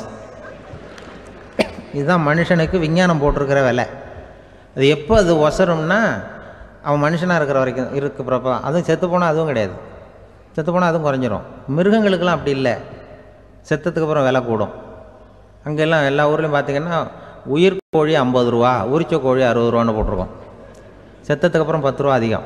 இதுதான் மனுஷனுக்கு விஞ்ஞானம் போட்டிருக்கிற விலை. அது எப்போ அது ஒசரும்னா அவன் மனுஷனாக இருக்கிற வரைக்கும் இருக்கிறப்ப. அதுவும் செத்து போனால் அதுவும் கிடையாது, செத்து போனால் அதுவும் குறைஞ்சிரும். மிருகங்களுக்கெல்லாம் அப்படி இல்லை, செத்ததுக்கு அப்புறம் விலை கூடும். அங்கெல்லாம் எல்லா ஊர்லேயும் பார்த்திங்கன்னா உயிர் கோழி 50 ரூபா, உரிச்ச கோழி 60 ரூபான்னு போட்டிருக்கோம். செத்ததுக்கு அப்புறம் 10 ரூபா அதிகம்.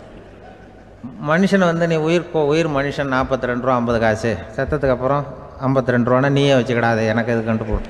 மனுஷனை வந்து நீ உயிர் மனுஷன் 42 ரூபா 50 காசு, செத்ததுக்கு அப்புறம் 52 ரூபான்னா நீயே வச்சுக்கிடாது, எனக்கு எதுக்குன்ட்டு போட்டு.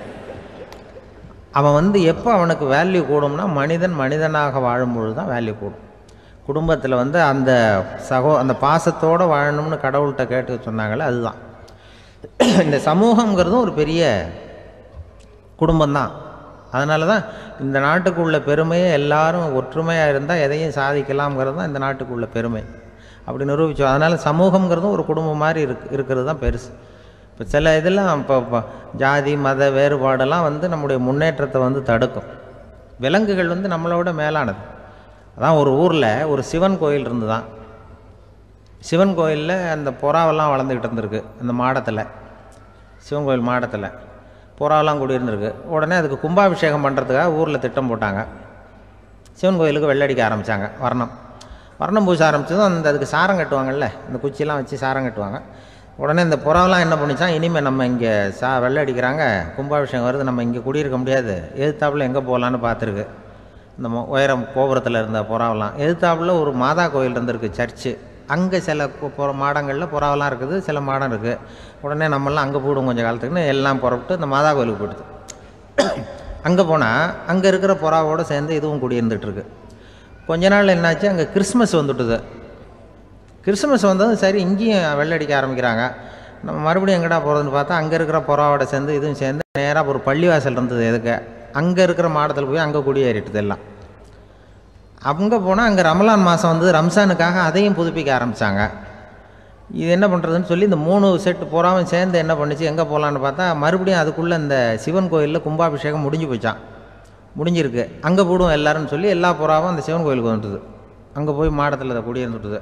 அவன் வந்து எப்போ அவனுக்கு வேல்யூ கூடும்னா மனிதனாக வாழும்பொழுது தான் வேல்யூ கூடும். குடும்பத்தில் வந்து அந்த பாசத்தோடு வாழணும்னு கடவுள்கிட்ட கேட்டு சொன்னாங்களே, அதுதான். இந்த சமூகங்கிறதும் ஒரு பெரிய குடும்பம்தான். அதனால தான் இந்த நாட்டுக்குள்ள பெருமையே எல்லாரும் ஒற்றுமையாக இருந்தால் எதையும் சாதிக்கலாம்ங்கிறது தான் இந்த நாட்டுக்குள்ள பெருமை. அப்படி நிரூபித்தோம். அதனால் சமூகங்கிறதும் ஒரு குடும்பம் மாதிரி இருக்கிறது தான் பெருசு. இப்போ சில இதெல்லாம் இப்போ ஜாதி மத வேறுபாடெல்லாம் வந்து நம்முடைய முன்னேற்றத்தை வந்து தடுக்கும். விலங்குகள் வந்து நம்மளோட மேலானது. அதான் ஒரு ஊரில் ஒரு சிவன் கோயில் இருந்து தான். சிவன் கோயிலில் அந்த புறாவெல்லாம் வளர்ந்துக்கிட்டு இருந்திருக்கு. அந்த மாடத்தில், சிவன் கோயில் மாடத்தில் புறாவெல்லாம் குடியிருந்திருக்கு. உடனே அதுக்கு கும்பாபிஷேகம் பண்ணுறதுக்காக ஊரில் திட்டம் போட்டாங்க. சிவன் கோயிலுக்கு வெள்ளடிக்க ஆரம்பித்தாங்க. வர்ணம் பூச ஆரம்பித்ததும் அதுக்கு சாரம் கட்டுவாங்கள்ல, அந்த குச்சியெல்லாம் வச்சு சாரம் கட்டுவாங்க. உடனே இந்த புறாவெல்லாம் என்ன பண்ணிச்சான், இனிமேல் நம்ம இங்கே வெள்ளை அடிக்கிறாங்க, கும்பாபிஷேகம் வருது, நம்ம இங்கே குடியிருக்க முடியாது, எதிர்த்தாப்புல எங்கே போகலான்னு பார்த்துருக்கு. இந்த உயரம் கோபுரத்தில் இருந்த புறாவெல்லாம் எதிர்த்தாப்புல ஒரு மாதா கோயில் இருந்திருக்கு, சர்ச்சு. அங்கே சில மாடங்களில் புறாவெல்லாம் இருக்குது, சில மாடம் இருக்குது. உடனே நம்மளாம் அங்கே போய்டும் கொஞ்சம் காலத்துக்குன்னு எல்லாம் புறப்பட்டு இந்த மாதா கோயிலுக்கு போய்டுது. அங்கே போனால் அங்கே இருக்கிற புறாவோடு சேர்ந்து இதுவும் குடியிருந்துகிட்ருக்கு. கொஞ்ச நாள் என்னாச்சு, அங்கே கிறிஸ்மஸ் வந்துட்டுது. கிறிஸ்மஸ் வந்ததும் சரி இங்கேயும் வெள்ளடிக்க ஆரம்பிக்கிறாங்க. நம்ம மறுபடியும் எங்கடா போகிறதுன்னு பார்த்தா அங்கே இருக்கிற புறாவோட சேர்ந்து இதுவும் சேர்ந்து நேராக ஒரு பள்ளிவாசல் இருந்தது. எதுக்கு அங்கே இருக்கிற மாடத்தில் போய் அங்கே குடியேறிட்டுது எல்லாம். அங்கே போனால் அங்கே ரமலான் மாதம் வந்து ரம்ஜானுக்காக அதையும் புதுப்பிக்க ஆரம்பித்தாங்க. இது என்ன பண்ணுறதுன்னு சொல்லி இந்த 3 செட்டு புறாவும் சேர்ந்து என்ன பண்ணிச்சு, எங்கே போகலான்னு பார்த்தா மறுபடியும் அதுக்குள்ளே இந்த சிவன் கோயிலில் கும்பாபிஷேகம் முடிஞ்சிருக்கு. அங்கே போடுவோம் எல்லாருன்னு சொல்லி எல்லா புறாவும் அந்த சிவன் கோயிலுக்கு வந்துட்டுது. அங்கே போய் மாடத்தில் அதை குடியிருந்துட்டுது.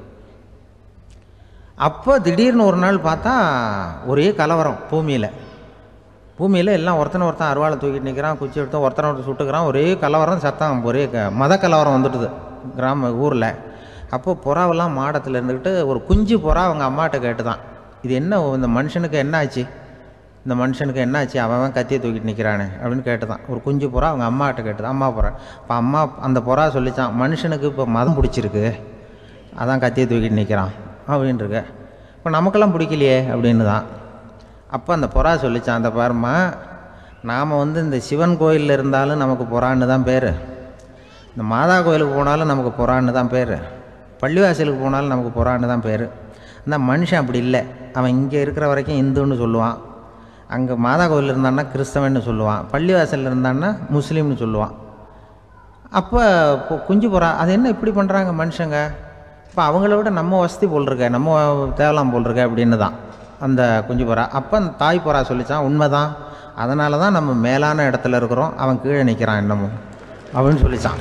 அப்போ திடீர்னு ஒரு நாள் பார்த்தா ஒரே கலவரம் பூமியில் எல்லாம் ஒருத்தன் அருவாளை தூக்கிட்டு நிற்கிறான், குச்சி எடுத்து ஒருத்தனை சுட்டுக்கிறான். ஒரே கலவரம், சத்தம், ஒரே மத கலவரம் வந்துட்டுது ஊரில். அப்போ புறாவெல்லாம் மாடத்தில் இருந்துக்கிட்டு ஒரு குஞ்சு புறா அவங்க அம்மாட்ட கேட்டு தான், இது என்ன இந்த மனுஷனுக்கு என்னாச்சு, அவன் கத்தியை தூக்கிட்டு நிற்கிறானே அப்படின்னு கேட்டு தான். ஒரு குஞ்சு புறா அவங்க அம்மாட்ட கேட்டு தான், அம்மா புறா. இப்போ அம்மா அந்த புறா சொல்லித்தான், மனுஷனுக்கு இப்போ மதம் பிடிச்சிருக்கு, அதான் கத்தியை தூக்கிட்டு நிற்கிறான் அப்படின்ட்டுருக்கு. இப்போ நமக்கெல்லாம் பிடிக்கலையே அப்படின்னு தான். அப்போ அந்த புறா சொல்லித்தான், அந்த பாருமா, நாம் வந்து இந்த சிவன் கோயிலில் இருந்தாலும் நமக்கு புறான்னு தான் பேர், இந்த மாதா கோயிலுக்கு போனாலும் நமக்கு புறான்னு தான் பேர், பள்ளிவாசலுக்கு போனாலும் நமக்கு புறான்னு தான் பேர். அந்த மனுஷன் அப்படி இல்லை. அவன் இங்கே இருக்கிற வரைக்கும் இந்துன்னு சொல்லுவான், அங்கே மாதா கோயிலில் இருந்தான்னா கிறிஸ்தவன்னு சொல்லுவான், பள்ளிவாசலில் இருந்தான்னா முஸ்லீம்னு சொல்லுவான். அப்போ குஞ்சு புறா அது என்ன இப்படி பண்ணுறாங்க மனுஷங்க, இப்போ அவங்கள விட நம்ம வசதி போல் இருக்க, நம்ம தேவலாம் போல் இருக்க அப்படின்னு தான் அந்த குஞ்சு புறா. அப்போ அந்த தாய் புறா சொல்லித்தான், உண்மைதான், அதனால தான் நம்ம மேலான இடத்துல இருக்கிறோம், அவன் கீழே நிற்கிறான் இன்னமும் அப்படின்னு சொல்லித்தான்.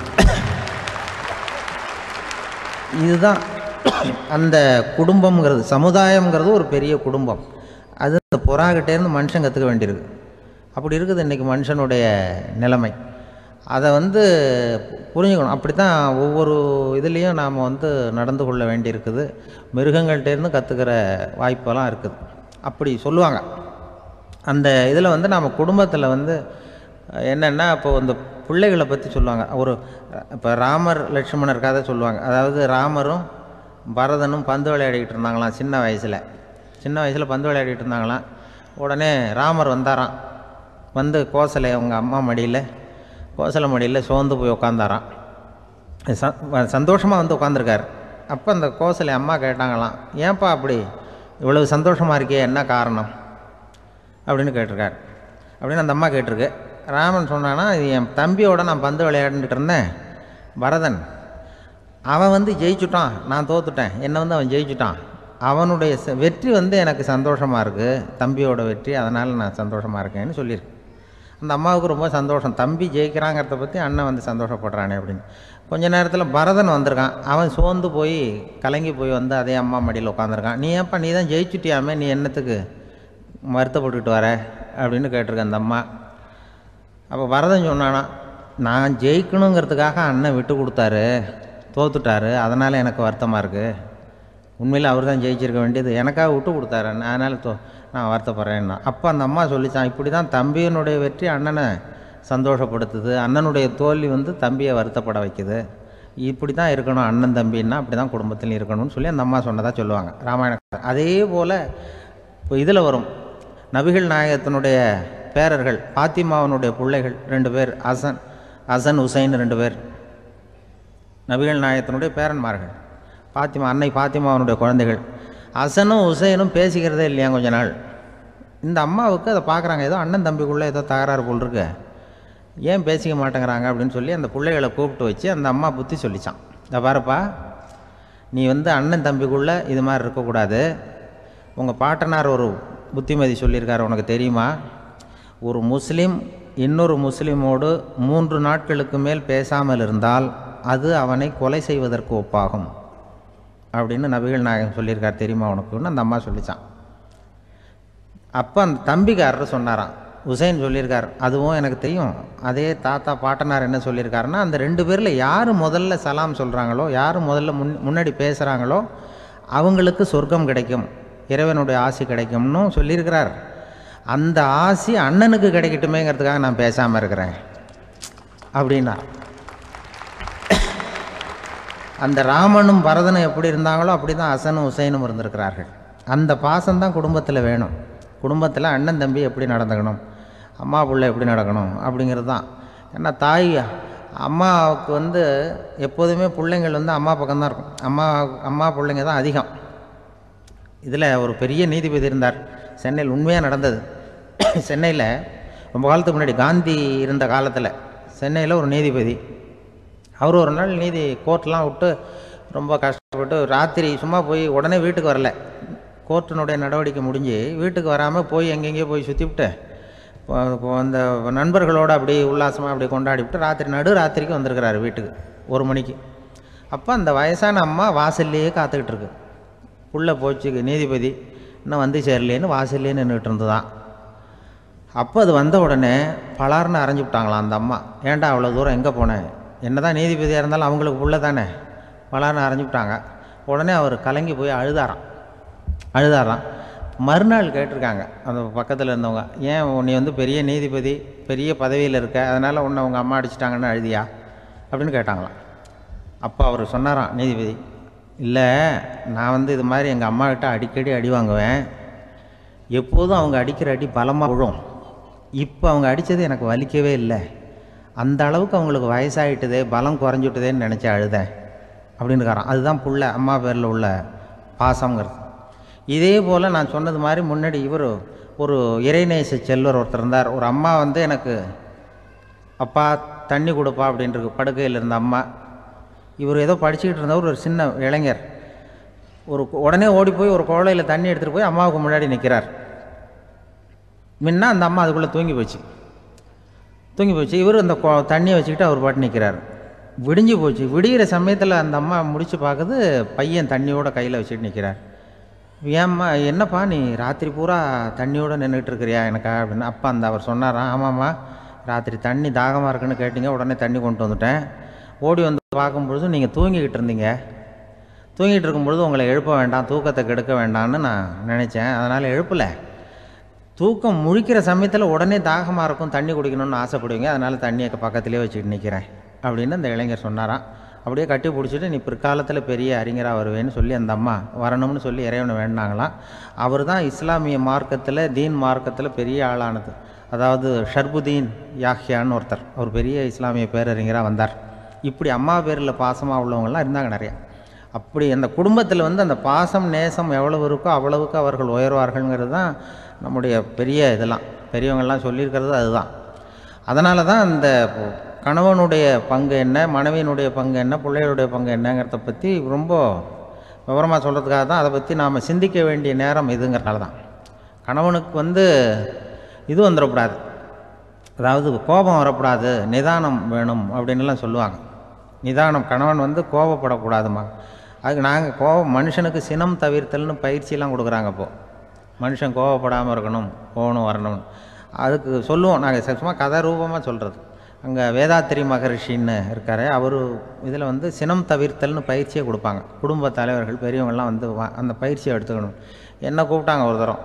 இதுதான் அந்த குடும்பம்ங்கிறது, சமுதாயம்ங்கிறது ஒரு பெரிய குடும்பம். அது அந்த புறாக்கிட்டேருந்து மனுஷன் கற்றுக்க வேண்டியிருக்கு. அப்படி இருக்குது இன்றைக்கி மனுஷனுடைய நிலைமை. அதை வந்து புரிஞ்சுக்கணும். அப்படி தான் ஒவ்வொரு இதுலேயும் நாம் வந்து நடந்து கொள்ள வேண்டியிருக்குது. மிருகங்கள்டேருந்து கற்றுக்கிற வாய்ப்பெல்லாம் இருக்குது. அப்படி சொல்லுவாங்க. அந்த இதில் வந்து நாம் குடும்பத்தில் வந்து என்னென்னா, இப்போது இந்த பிள்ளைகளை பற்றி சொல்லுவாங்க. இப்போ ராமர் லட்சுமணர் கதை சொல்லுவாங்க. அதாவது ராமரும் பரதனும் பந்து விளையாடிக்கிட்டு இருந்தாங்களாம் சின்ன வயசில் பந்து விளையாடிக்கிட்டு இருந்தாங்களாம். உடனே ராமர் வந்தாராம், வந்து அவங்க அம்மா கோசலை மடியில் சோர்ந்து போய் உட்காந்தாராம். சந்தோஷமாக வந்து உட்காந்துருக்கார். அப்போ அந்த கோசலை அம்மா கேட்டாங்களாம், ஏன்ப்பா அப்படி இவ்வளவு சந்தோஷமாக இருக்கே, என்ன காரணம் அப்படின்னு கேட்டிருக்கார். அப்படின்னு அந்த அம்மா கேட்டிருக்கு. ராமன் சொன்னான்னா, இது என் தம்பியோட நான் பந்து விளையாண்டுட்டு இருந்தேன், பரதன் அவன் வந்து ஜெயிச்சுட்டான், நான் தோத்துட்டேன், என்னை வந்து அவன் ஜெயிச்சுட்டான், அவனுடைய வெற்றி வந்து எனக்கு சந்தோஷமாக இருக்குது, தம்பியோட வெற்றி, அதனால் நான் சந்தோஷமாக இருக்கேன்னு சொல்லியிருக்கு. அந்த அம்மாவுக்கு ரொம்ப சந்தோஷம், தம்பி ஜெயிக்கிறாங்கிறத பற்றி அண்ணன் வந்து சந்தோஷப்படுறானே அப்படின்னு. கொஞ்ச நேரத்தில் பரதன் வந்திருக்கான். அவன் சோர்ந்து போய் கலங்கி போய் வந்து அதே அம்மா மடியில் உட்காந்துருக்கான். நீ ஏன்ப்பா, நீ தான் ஜெயிச்சுட்டியாமே, நீ என்னத்துக்கு வருத்தப்பட்டுக்கிட்டு வர அப்படின்னு கேட்டிருக்கேன் அந்த அம்மா. அப்போ வரதன் சொன்னானா, நான் ஜெயிக்கணுங்கிறதுக்காக அண்ணன் விட்டு கொடுத்தாரு, தோத்துட்டாரு, அதனால் எனக்கு வருத்தமாக இருக்குது. உண்மையில் அவர் தான் ஜெயிச்சிருக்க வேண்டியது, எனக்காக விட்டு கொடுத்தாரு அண்ணன், அதனால் நான் வருத்தப்படுறேன்னா. அப்போ அந்த அம்மா சொல்லித்தான், இப்படி தான் தம்பியினுடைய வெற்றி அண்ணனை சந்தோஷப்படுத்துது, அண்ணனுடைய தோல்வி தம்பியை வருத்தப்பட வைக்குது, இப்படி தான் இருக்கணும் அண்ணன் தம்பின்னா, அப்படி தான் குடும்பத்தில் இருக்கணும்னு சொல்லி அந்த அம்மா சொன்னதாக சொல்லுவாங்க ராமாயணம். அதே போல் இப்போ இதில் வரும், நபிகள் நாயகத்தினுடைய பேரர்கள் பாத்திமாவனுடைய பிள்ளைகள் 2 பேர், ஹசன் ஹுசைன் 2 பேர் நபிகள் நாயகத்தினுடைய பேரன்மார்கள். அன்னை பாத்திமாவனுடைய குழந்தைகள். ஹசனும் ஹுசைனும் பேசிக்கிறதே இல்லையா கொஞ்ச நாள். இந்த அம்மாவுக்கு அதை பார்க்குறாங்க, ஏதோ அண்ணன் தம்பிக்குள்ளே ஏதோ தகராறு போல் இருக்கு, ஏன் பேசிக்க மாட்டேங்கிறாங்க அப்படின்னு சொல்லி அந்த பிள்ளைகளை கூப்பிட்டு வச்சு அந்த அம்மா புத்தி சொல்லிச்சான். இதை பாருப்பா, நீ அண்ணன் தம்பிக்குள்ளே இது மாதிரி இருக்கக்கூடாது. உங்கள் பாட்டனார் ஒரு புத்திமதி சொல்லியிருக்காரு, உனக்கு தெரியுமா? ஒரு முஸ்லீம் இன்னொரு முஸ்லீமோடு 3 நாட்களுக்கு மேல் பேசாமல் இருந்தால் அது அவனை கொலை செய்வதற்கு ஒப்பாகும் அப்படின்னு நபிகள் நாயகம் சொல்லியிருக்கார், தெரியுமா உனக்குன்னு அந்த அம்மா சொல்லிச்சான். அப்போ அந்த தம்பிக்காரர் சொன்னாராம், ஹுசைன் சொல்லியிருக்கார், அதுவும் எனக்கு தெரியும். அதே தாத்தா பாட்டனார் என்ன சொல்லியிருக்காருன்னா, அந்த 2 பேரில் யார் முதல்ல சலாம் சொல்கிறாங்களோ, யார் முதல்ல முன்னாடி பேசுகிறாங்களோ அவங்களுக்கு சொர்க்கம் கிடைக்கும், இறைவனுடைய ஆசி கிடைக்கும்னு சொல்லியிருக்கிறார். அந்த ஆசி அண்ணனுக்கு கிடைக்கட்டுமேங்கிறதுக்காக நான் பேசாமல் இருக்கிறேன் அப்படின்னா. அந்த ராமனும் பரதனும் எப்படி இருந்தாங்களோ அப்படி தான் ஹசனும் ஹுசைனும் இருந்திருக்கிறார்கள். அந்த பாசம்தான் குடும்பத்தில் வேணும். குடும்பத்தில் அண்ணன் தம்பி எப்படி நடந்துக்கணும், அம்மா பிள்ளை எப்படி நடக்கணும் அப்படிங்கிறது தான். ஏன்னா அம்மாவுக்கு எப்போதுமே பிள்ளைங்கள் அம்மா பக்கம்தான் இருக்கும். அம்மா பிள்ளைங்க தான் அதிகம். இதில் ஒரு பெரிய நீதிபதி இருந்தார் சென்னையில், உண்மையாக நடந்தது. சென்னையில் ரொம்ப காலத்துக்கு முன்னாடி காந்தி இருந்த காலத்தில் சென்னையில் ஒரு நீதிபதி, அவர் ஒரு நாள் கோர்ட்லாம் விட்டு ரொம்ப கஷ்டப்பட்டு ராத்திரி சும்மா போய் உடனே வீட்டுக்கு வரல, கோர்ட்டினுடைய நடவடிக்கை முடிஞ்சு வீட்டுக்கு வராமல் போய் எங்கெங்கேயோ போய் சுற்றிவிட்டு அந்த நண்பர்களோடு அப்படி உல்லாசமாக அப்படி கொண்டாடிவிட்டு நடு ராத்திரிக்கு வந்திருக்கிறாரு வீட்டுக்கு 1 மணிக்கு. அப்போ அந்த வயசான அம்மா வாசல்லையே காத்துக்கிட்டு இருக்கு. உள்ளே போச்சு நீதிபதி, இன்னும் சேரலேன்னு வாசல்லே நின்றுட்டு இருந்துதான். அப்போ அது வந்த உடனே பலார்னு அரைஞ்சி விட்டாங்களாம் அந்த அம்மா. ஏன்டா அவ்வளோ தூரம் எங்கே போனேன், என்ன தான் நீதிபதியாக இருந்தாலும் அவங்களுக்கு புள்ள தானே, பலார்னு அரைஞ்சி விட்டாங்க. உடனே அவர் கலங்கி போய் அழுதாராம். மறுநாள் கேட்டிருக்காங்க அந்த பக்கத்தில் இருந்தவங்க, ஏன் நீ பெரிய நீதிபதி, பெரிய பதவியில் இருக்க, அதனால் உன்னை உங்கள் அம்மா அடிச்சிட்டாங்கன்னு அழுதியா அப்படின்னு கேட்டாங்களாம். அப்போ அவர் சொன்னாராம் நீதிபதி, இல்லை நான் இது மாதிரி எங்கள் அம்மாக்கிட்ட அடிக்கடி அடி வாங்குவேன், எப்போதும் அவங்க அடிக்கிற அடி பலமாக விழும், இப்போ அவங்க அடித்தது எனக்கு வலிக்கவே இல்லை, அந்த அளவுக்கு அவங்களுக்கு வயசாகிட்டுதே, பலம் குறைஞ்சிட்டுதேன்னு நினச்சி அழுதேன் அப்படின்னுக்காரான். அதுதான் புள்ள அம்மா பேரில் உள்ள பாசங்கிறது. இதே போல் நான் சொன்னது மாதிரி முன்னாடி இவர் ஒரு இறைநேச செல்வர் ஒருத்தர் இருந்தார். ஒரு அம்மா எனக்கு அப்பா தண்ணி கொடுப்பா அப்படின்ட்டு படுக்கையில் இருந்த அம்மா. இவர் ஏதோ படிச்சுக்கிட்டு இருந்தவர், ஒரு சின்ன இளைஞர், உடனே ஓடி போய் ஒரு குவளையில் தண்ணி எடுத்துகிட்டு போய் அம்மாவுக்கு முன்னாடி நிற்கிறார். முன்ன அந்த அம்மா அதுக்குள்ளே தூங்கி போச்சு. இவர் அந்த தண்ணியை வச்சுக்கிட்டு அவர் பாட்டு நிற்கிறார். விடிஞ்சு போச்சு. விடிகிற சமயத்தில் அந்த அம்மா முடித்து பார்க்குது, பையன் தண்ணியோட கையில் வச்சுட்டு நிற்கிறார். ஏம்மா என்னப்பா நீ ராத்திரி பூரா தண்ணியோடு நின்றுட்டு இருக்கிறியா எனக்கா அப்படின்னு. அப்பா அவர் சொன்னாராம், ஆமாம்மா ராத்திரி தண்ணி தாகமாக இருக்குன்னு கேட்டீங்க, உடனே தண்ணி கொண்டு வந்துட்டேன், ஓடி வந்து பார்க்கும்பொழுது நீங்கள் தூங்கிக்கிட்டு இருந்தீங்க, தூங்கிட்டு இருக்கும்பொழுது உங்களை எழுப்ப வேண்டாம், தூக்கத்தை கெடுக்க வேண்டாம்னு நான் நினச்சேன், அதனால் எழுப்பலை. தூக்கம் முழிக்கிற சமயத்தில் உடனே தாகமாக இருக்கும், தண்ணி குடிக்கணும்னு ஆசைப்படுவீங்க, அதனால் தண்ணியை பக்கத்துலேயே வச்சுக்கிட்டு நிற்கிறேன் அப்படின்னு அந்த இளைஞர் சொன்னாராம். அப்படியே கட்டி பிடிச்சிட்டு நீ பிற்காலத்தில் பெரிய அறிஞராக வருவேன்னு சொல்லி அந்த அம்மா வரணும்னு சொல்லி இறைவனை வேண்டாங்களாம். அவர் தான் இஸ்லாமிய மார்க்கத்தில், தீன் மார்க்கத்தில் பெரிய ஆளானது. அதாவது ஷர்புதீன் யாஹ்யான்னு ஒருத்தர், அவர் பெரிய இஸ்லாமிய பேரறிஞராக வந்தார். இப்படி அம்மா பேரில் பாசமாக உள்ளவங்கள்லாம் இருந்தாங்க நிறையா. அப்படி அந்த குடும்பத்தில் அந்த பாசம் நேசம் எவ்வளவு இருக்கோ அவ்வளவுக்கு அவர்கள் உயர்வார்கள்ங்கிறது தான் நம்முடைய பெரிய இதெல்லாம் பெரியவங்கள்லாம் சொல்லியிருக்கிறது அதுதான். அதனால தான் அந்த கணவனுடைய பங்கு என்ன, மனைவியினுடைய பங்கு என்ன, பிள்ளைகளுடைய பங்கு என்னங்கிறத பற்றி ரொம்ப விவரமாக சொல்கிறதுக்காக தான் அதை பற்றி நாம் சிந்திக்க வேண்டிய நேரம் இதுங்கிறனால தான். கணவனுக்கு இது வந்துடக்கூடாது, அதாவது கோபம் வரக்கூடாது, நிதானம் வேணும் அப்படின்லாம் சொல்லுவாங்க. நிதானம், கணவன் கோபப்படக்கூடாதுமா. அதுக்கு நாங்கள் மனுஷனுக்கு சினம் தவிர்த்தல்னு பயிற்சியெல்லாம் கொடுக்குறாங்க. இப்போது மனுஷன் கோவப்படாமல் இருக்கணும், போகணும் வரணும். அதுக்கு சொல்லுவோம் நாங்கள் சும்மா கதை ரூபமாக சொல்கிறது. அங்கே வேதாத்திரி மகரிஷின்னு இருக்கார். அவர் இதில் வந்து சினம் தவிர்த்தல்னு பயிற்சியை கொடுப்பாங்க. குடும்ப தலைவர்கள் பெரியவங்கள்லாம் வந்து அந்த பயிற்சியை எடுத்துக்கணும். என்னை கூப்பிட்டாங்க ஒரு தரம்,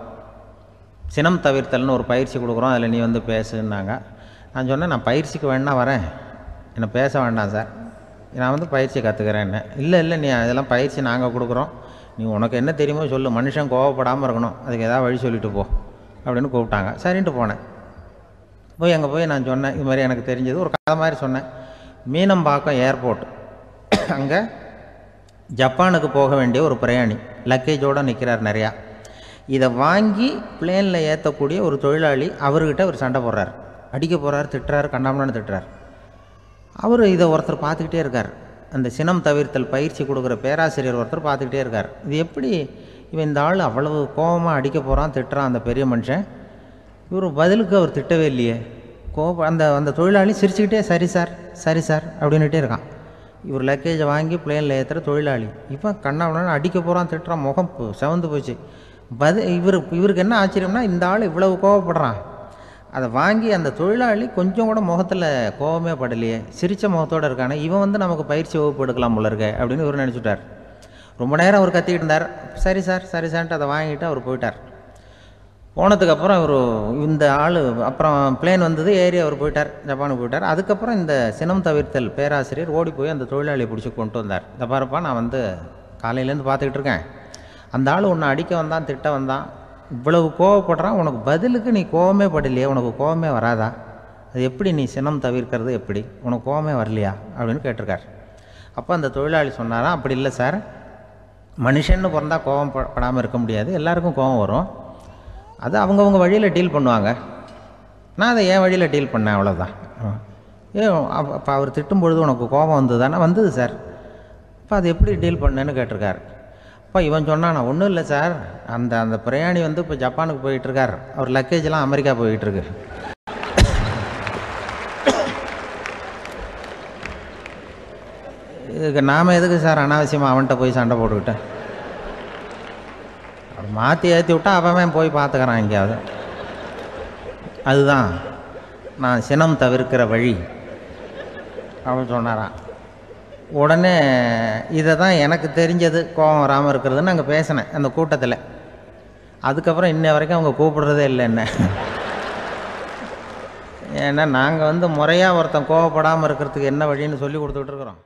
சினம் தவிர்த்தல்னு ஒரு பயிற்சி கொடுக்குறோம், அதில் நீ வந்து பேசுன்னாங்க. நான் சொன்னேன், நான் பயிற்சிக்கு வேணா வரேன், என்னை பேச வேண்டாம் சார், நான் வந்து பயிற்சி கற்றுக்கிறேன்னு. இல்லை இல்லை, நீ அதெல்லாம் பயிற்சி நாங்கள் கொடுக்குறோம், நீ உனக்கு என்ன தெரியுமோ சொல்லு, மனுஷன் கோவப்படாமல் இருக்கணும், அதுக்கு ஏதாவது வழி சொல்லிட்டு போ அப்படின்னு கூப்பிட்டாங்க. சரின்ட்டு போனேன். போய் அங்கே போய் நான் சொன்னேன், இது மாதிரி எனக்கு தெரிஞ்சது ஒரு கதை மாதிரி சொன்னேன். மீனம்பாக்கம் ஏர்போர்ட், அங்கே ஜப்பானுக்கு போக வேண்டிய ஒரு பிரயாணி லக்கேஜோடு நிற்கிறார் நிறையா. இதை வாங்கி பிளேனில் ஏற்றக்கூடிய ஒரு தொழிலாளி அவர்கிட்ட ஒரு சண்டை போடுறார், அடிக்க போகிறார், திட்டுறாரு, கண்ணாமண்ணு திட்டுறார். அவர் இதை ஒருத்தர் பார்த்துக்கிட்டே இருக்கார். அந்த சினம் தவிர்த்தல் பயிற்சி கொடுக்குற பேராசிரியர் ஒருத்தர் பார்த்துக்கிட்டே இருக்கார். இது எப்படி இவன் இந்த ஆள் அவ்வளவு கோபமாக அடிக்க போகிறான், திட்டுறான் அந்த பெரிய மனுஷன், இவர் பதிலுக்கு அவர் திட்டவே இல்லையே. அந்த அந்த தொழிலாளி சிரிச்சுக்கிட்டே சரி சார் சரி சார் அப்படின்னுட்டே இருக்கான். இவர் லக்கேஜை வாங்கி பிளேனில் ஏற்றுற தொழிலாளி இப்போ கண்ணாமண்ணு அடிக்க போகிறான், திட்டுறான், முகம் செவந்து போச்சு. இவருக்கு என்ன ஆச்சரியம்னா, இந்த ஆள் இவ்வளவு கோவப்படுறான், அதை வாங்கி அந்த தொழிலாளி கொஞ்சம் கூட முகத்தில் கோபமே படலையே, சிரித்த முகத்தோடு இருக்கானே, இவன் வந்து நமக்கு பயிற்சி வகுப்பு எடுக்கலாம் போல இருக்க அப்படின்னு இவர் நினச்சிட்டார். ரொம்ப நேரம் அவர் கத்திக்கிட்டு இருந்தார். சரி சார் சரி சார்ன்ட்டு அதை வாங்கிட்டு அவர் போயிட்டார். போனதுக்கப்புறம் இவர் இந்த ஆள் அப்புறம் பிளேன் வந்தது, ஏறி அவர் போயிட்டார், ஜப்பானுக்கு போயிட்டார். அதுக்கப்புறம் இந்த சினம் தவிர்த்தல் பேராசிரியர் ஓடி போய் அந்த தொழிலாளியை பிடிச்சி கொண்டு வந்தார். இந்த பாருப்பா, நான் வந்து காலையிலேருந்து பார்த்துக்கிட்டு இருக்கேன், அந்த ஆள் உன்னை அடிக்க வந்தான், திட்ட வந்தான், இவ்வளவு கோவப்படுறான், உனக்கு பதிலுக்கு நீ கோவமே படலையே, உனக்கு கோவமே வராதா, அது எப்படி நீ சினம் தவிர்க்கிறது, எப்படி உனக்கு கோவமே வரலையா அப்படின்னு கேட்டிருக்கார். அப்போ அந்த தொழிலாளி சொன்னாராம், அப்படி இல்லை சார், மனுஷன்னு பிறந்தால் கோவம் படாமல் இருக்க முடியாது, எல்லாருக்கும் கோவம் வரும், அது அவங்கவுங்க வழியில் டீல் பண்ணுவாங்க, நான் அதை என் வழியில் டீல் பண்ணேன், அவ்வளோதான். அப்போ அவர் திட்டும் பொழுது உனக்கு கோபம் வந்தது தானே? வந்தது சார். இப்போ அது எப்படி டீல் பண்ணேன்னு கேட்டிருக்கார். அப்போ இவன் சொன்னான், நான் ஒன்றும் இல்லை சார், அந்த அந்த பிரயாணி வந்து இப்போ ஜப்பானுக்கு போயிட்டுருக்கார், அவர் லக்கேஜெலாம் அமெரிக்கா போயிட்டுருக்கு, இதுக்கு நாம் எதுக்கு சார் அனாவசியமாக அவன்கிட்ட போய் சண்டை போட்டுக்கிட்டேன், அவர் மாற்றி ஏற்றி விட்டா அவன் போய் பார்த்துக்கிறான் எங்கேயாவது, அதுதான் நான் சினம் தவிர்க்கிற வழி அப்படின்னு சொன்னாரான். உடனே இதை தான் எனக்கு தெரிஞ்சது கோபம் வராமல் இருக்கிறதுன்னு அங்கே பேசினேன் அந்த கூட்டத்தில். அதுக்கப்புறம் இன்ன வரைக்கும் அவங்க கூப்பிடுறதே இல்லை என்ன. ஏன்னா நாங்கள் வந்து முறையாக ஒருத்தன் கோவப்படாமல் இருக்கிறதுக்கு என்ன வழின்னு சொல்லி கொடுத்துக்கிட்டு இருக்கிறோம்.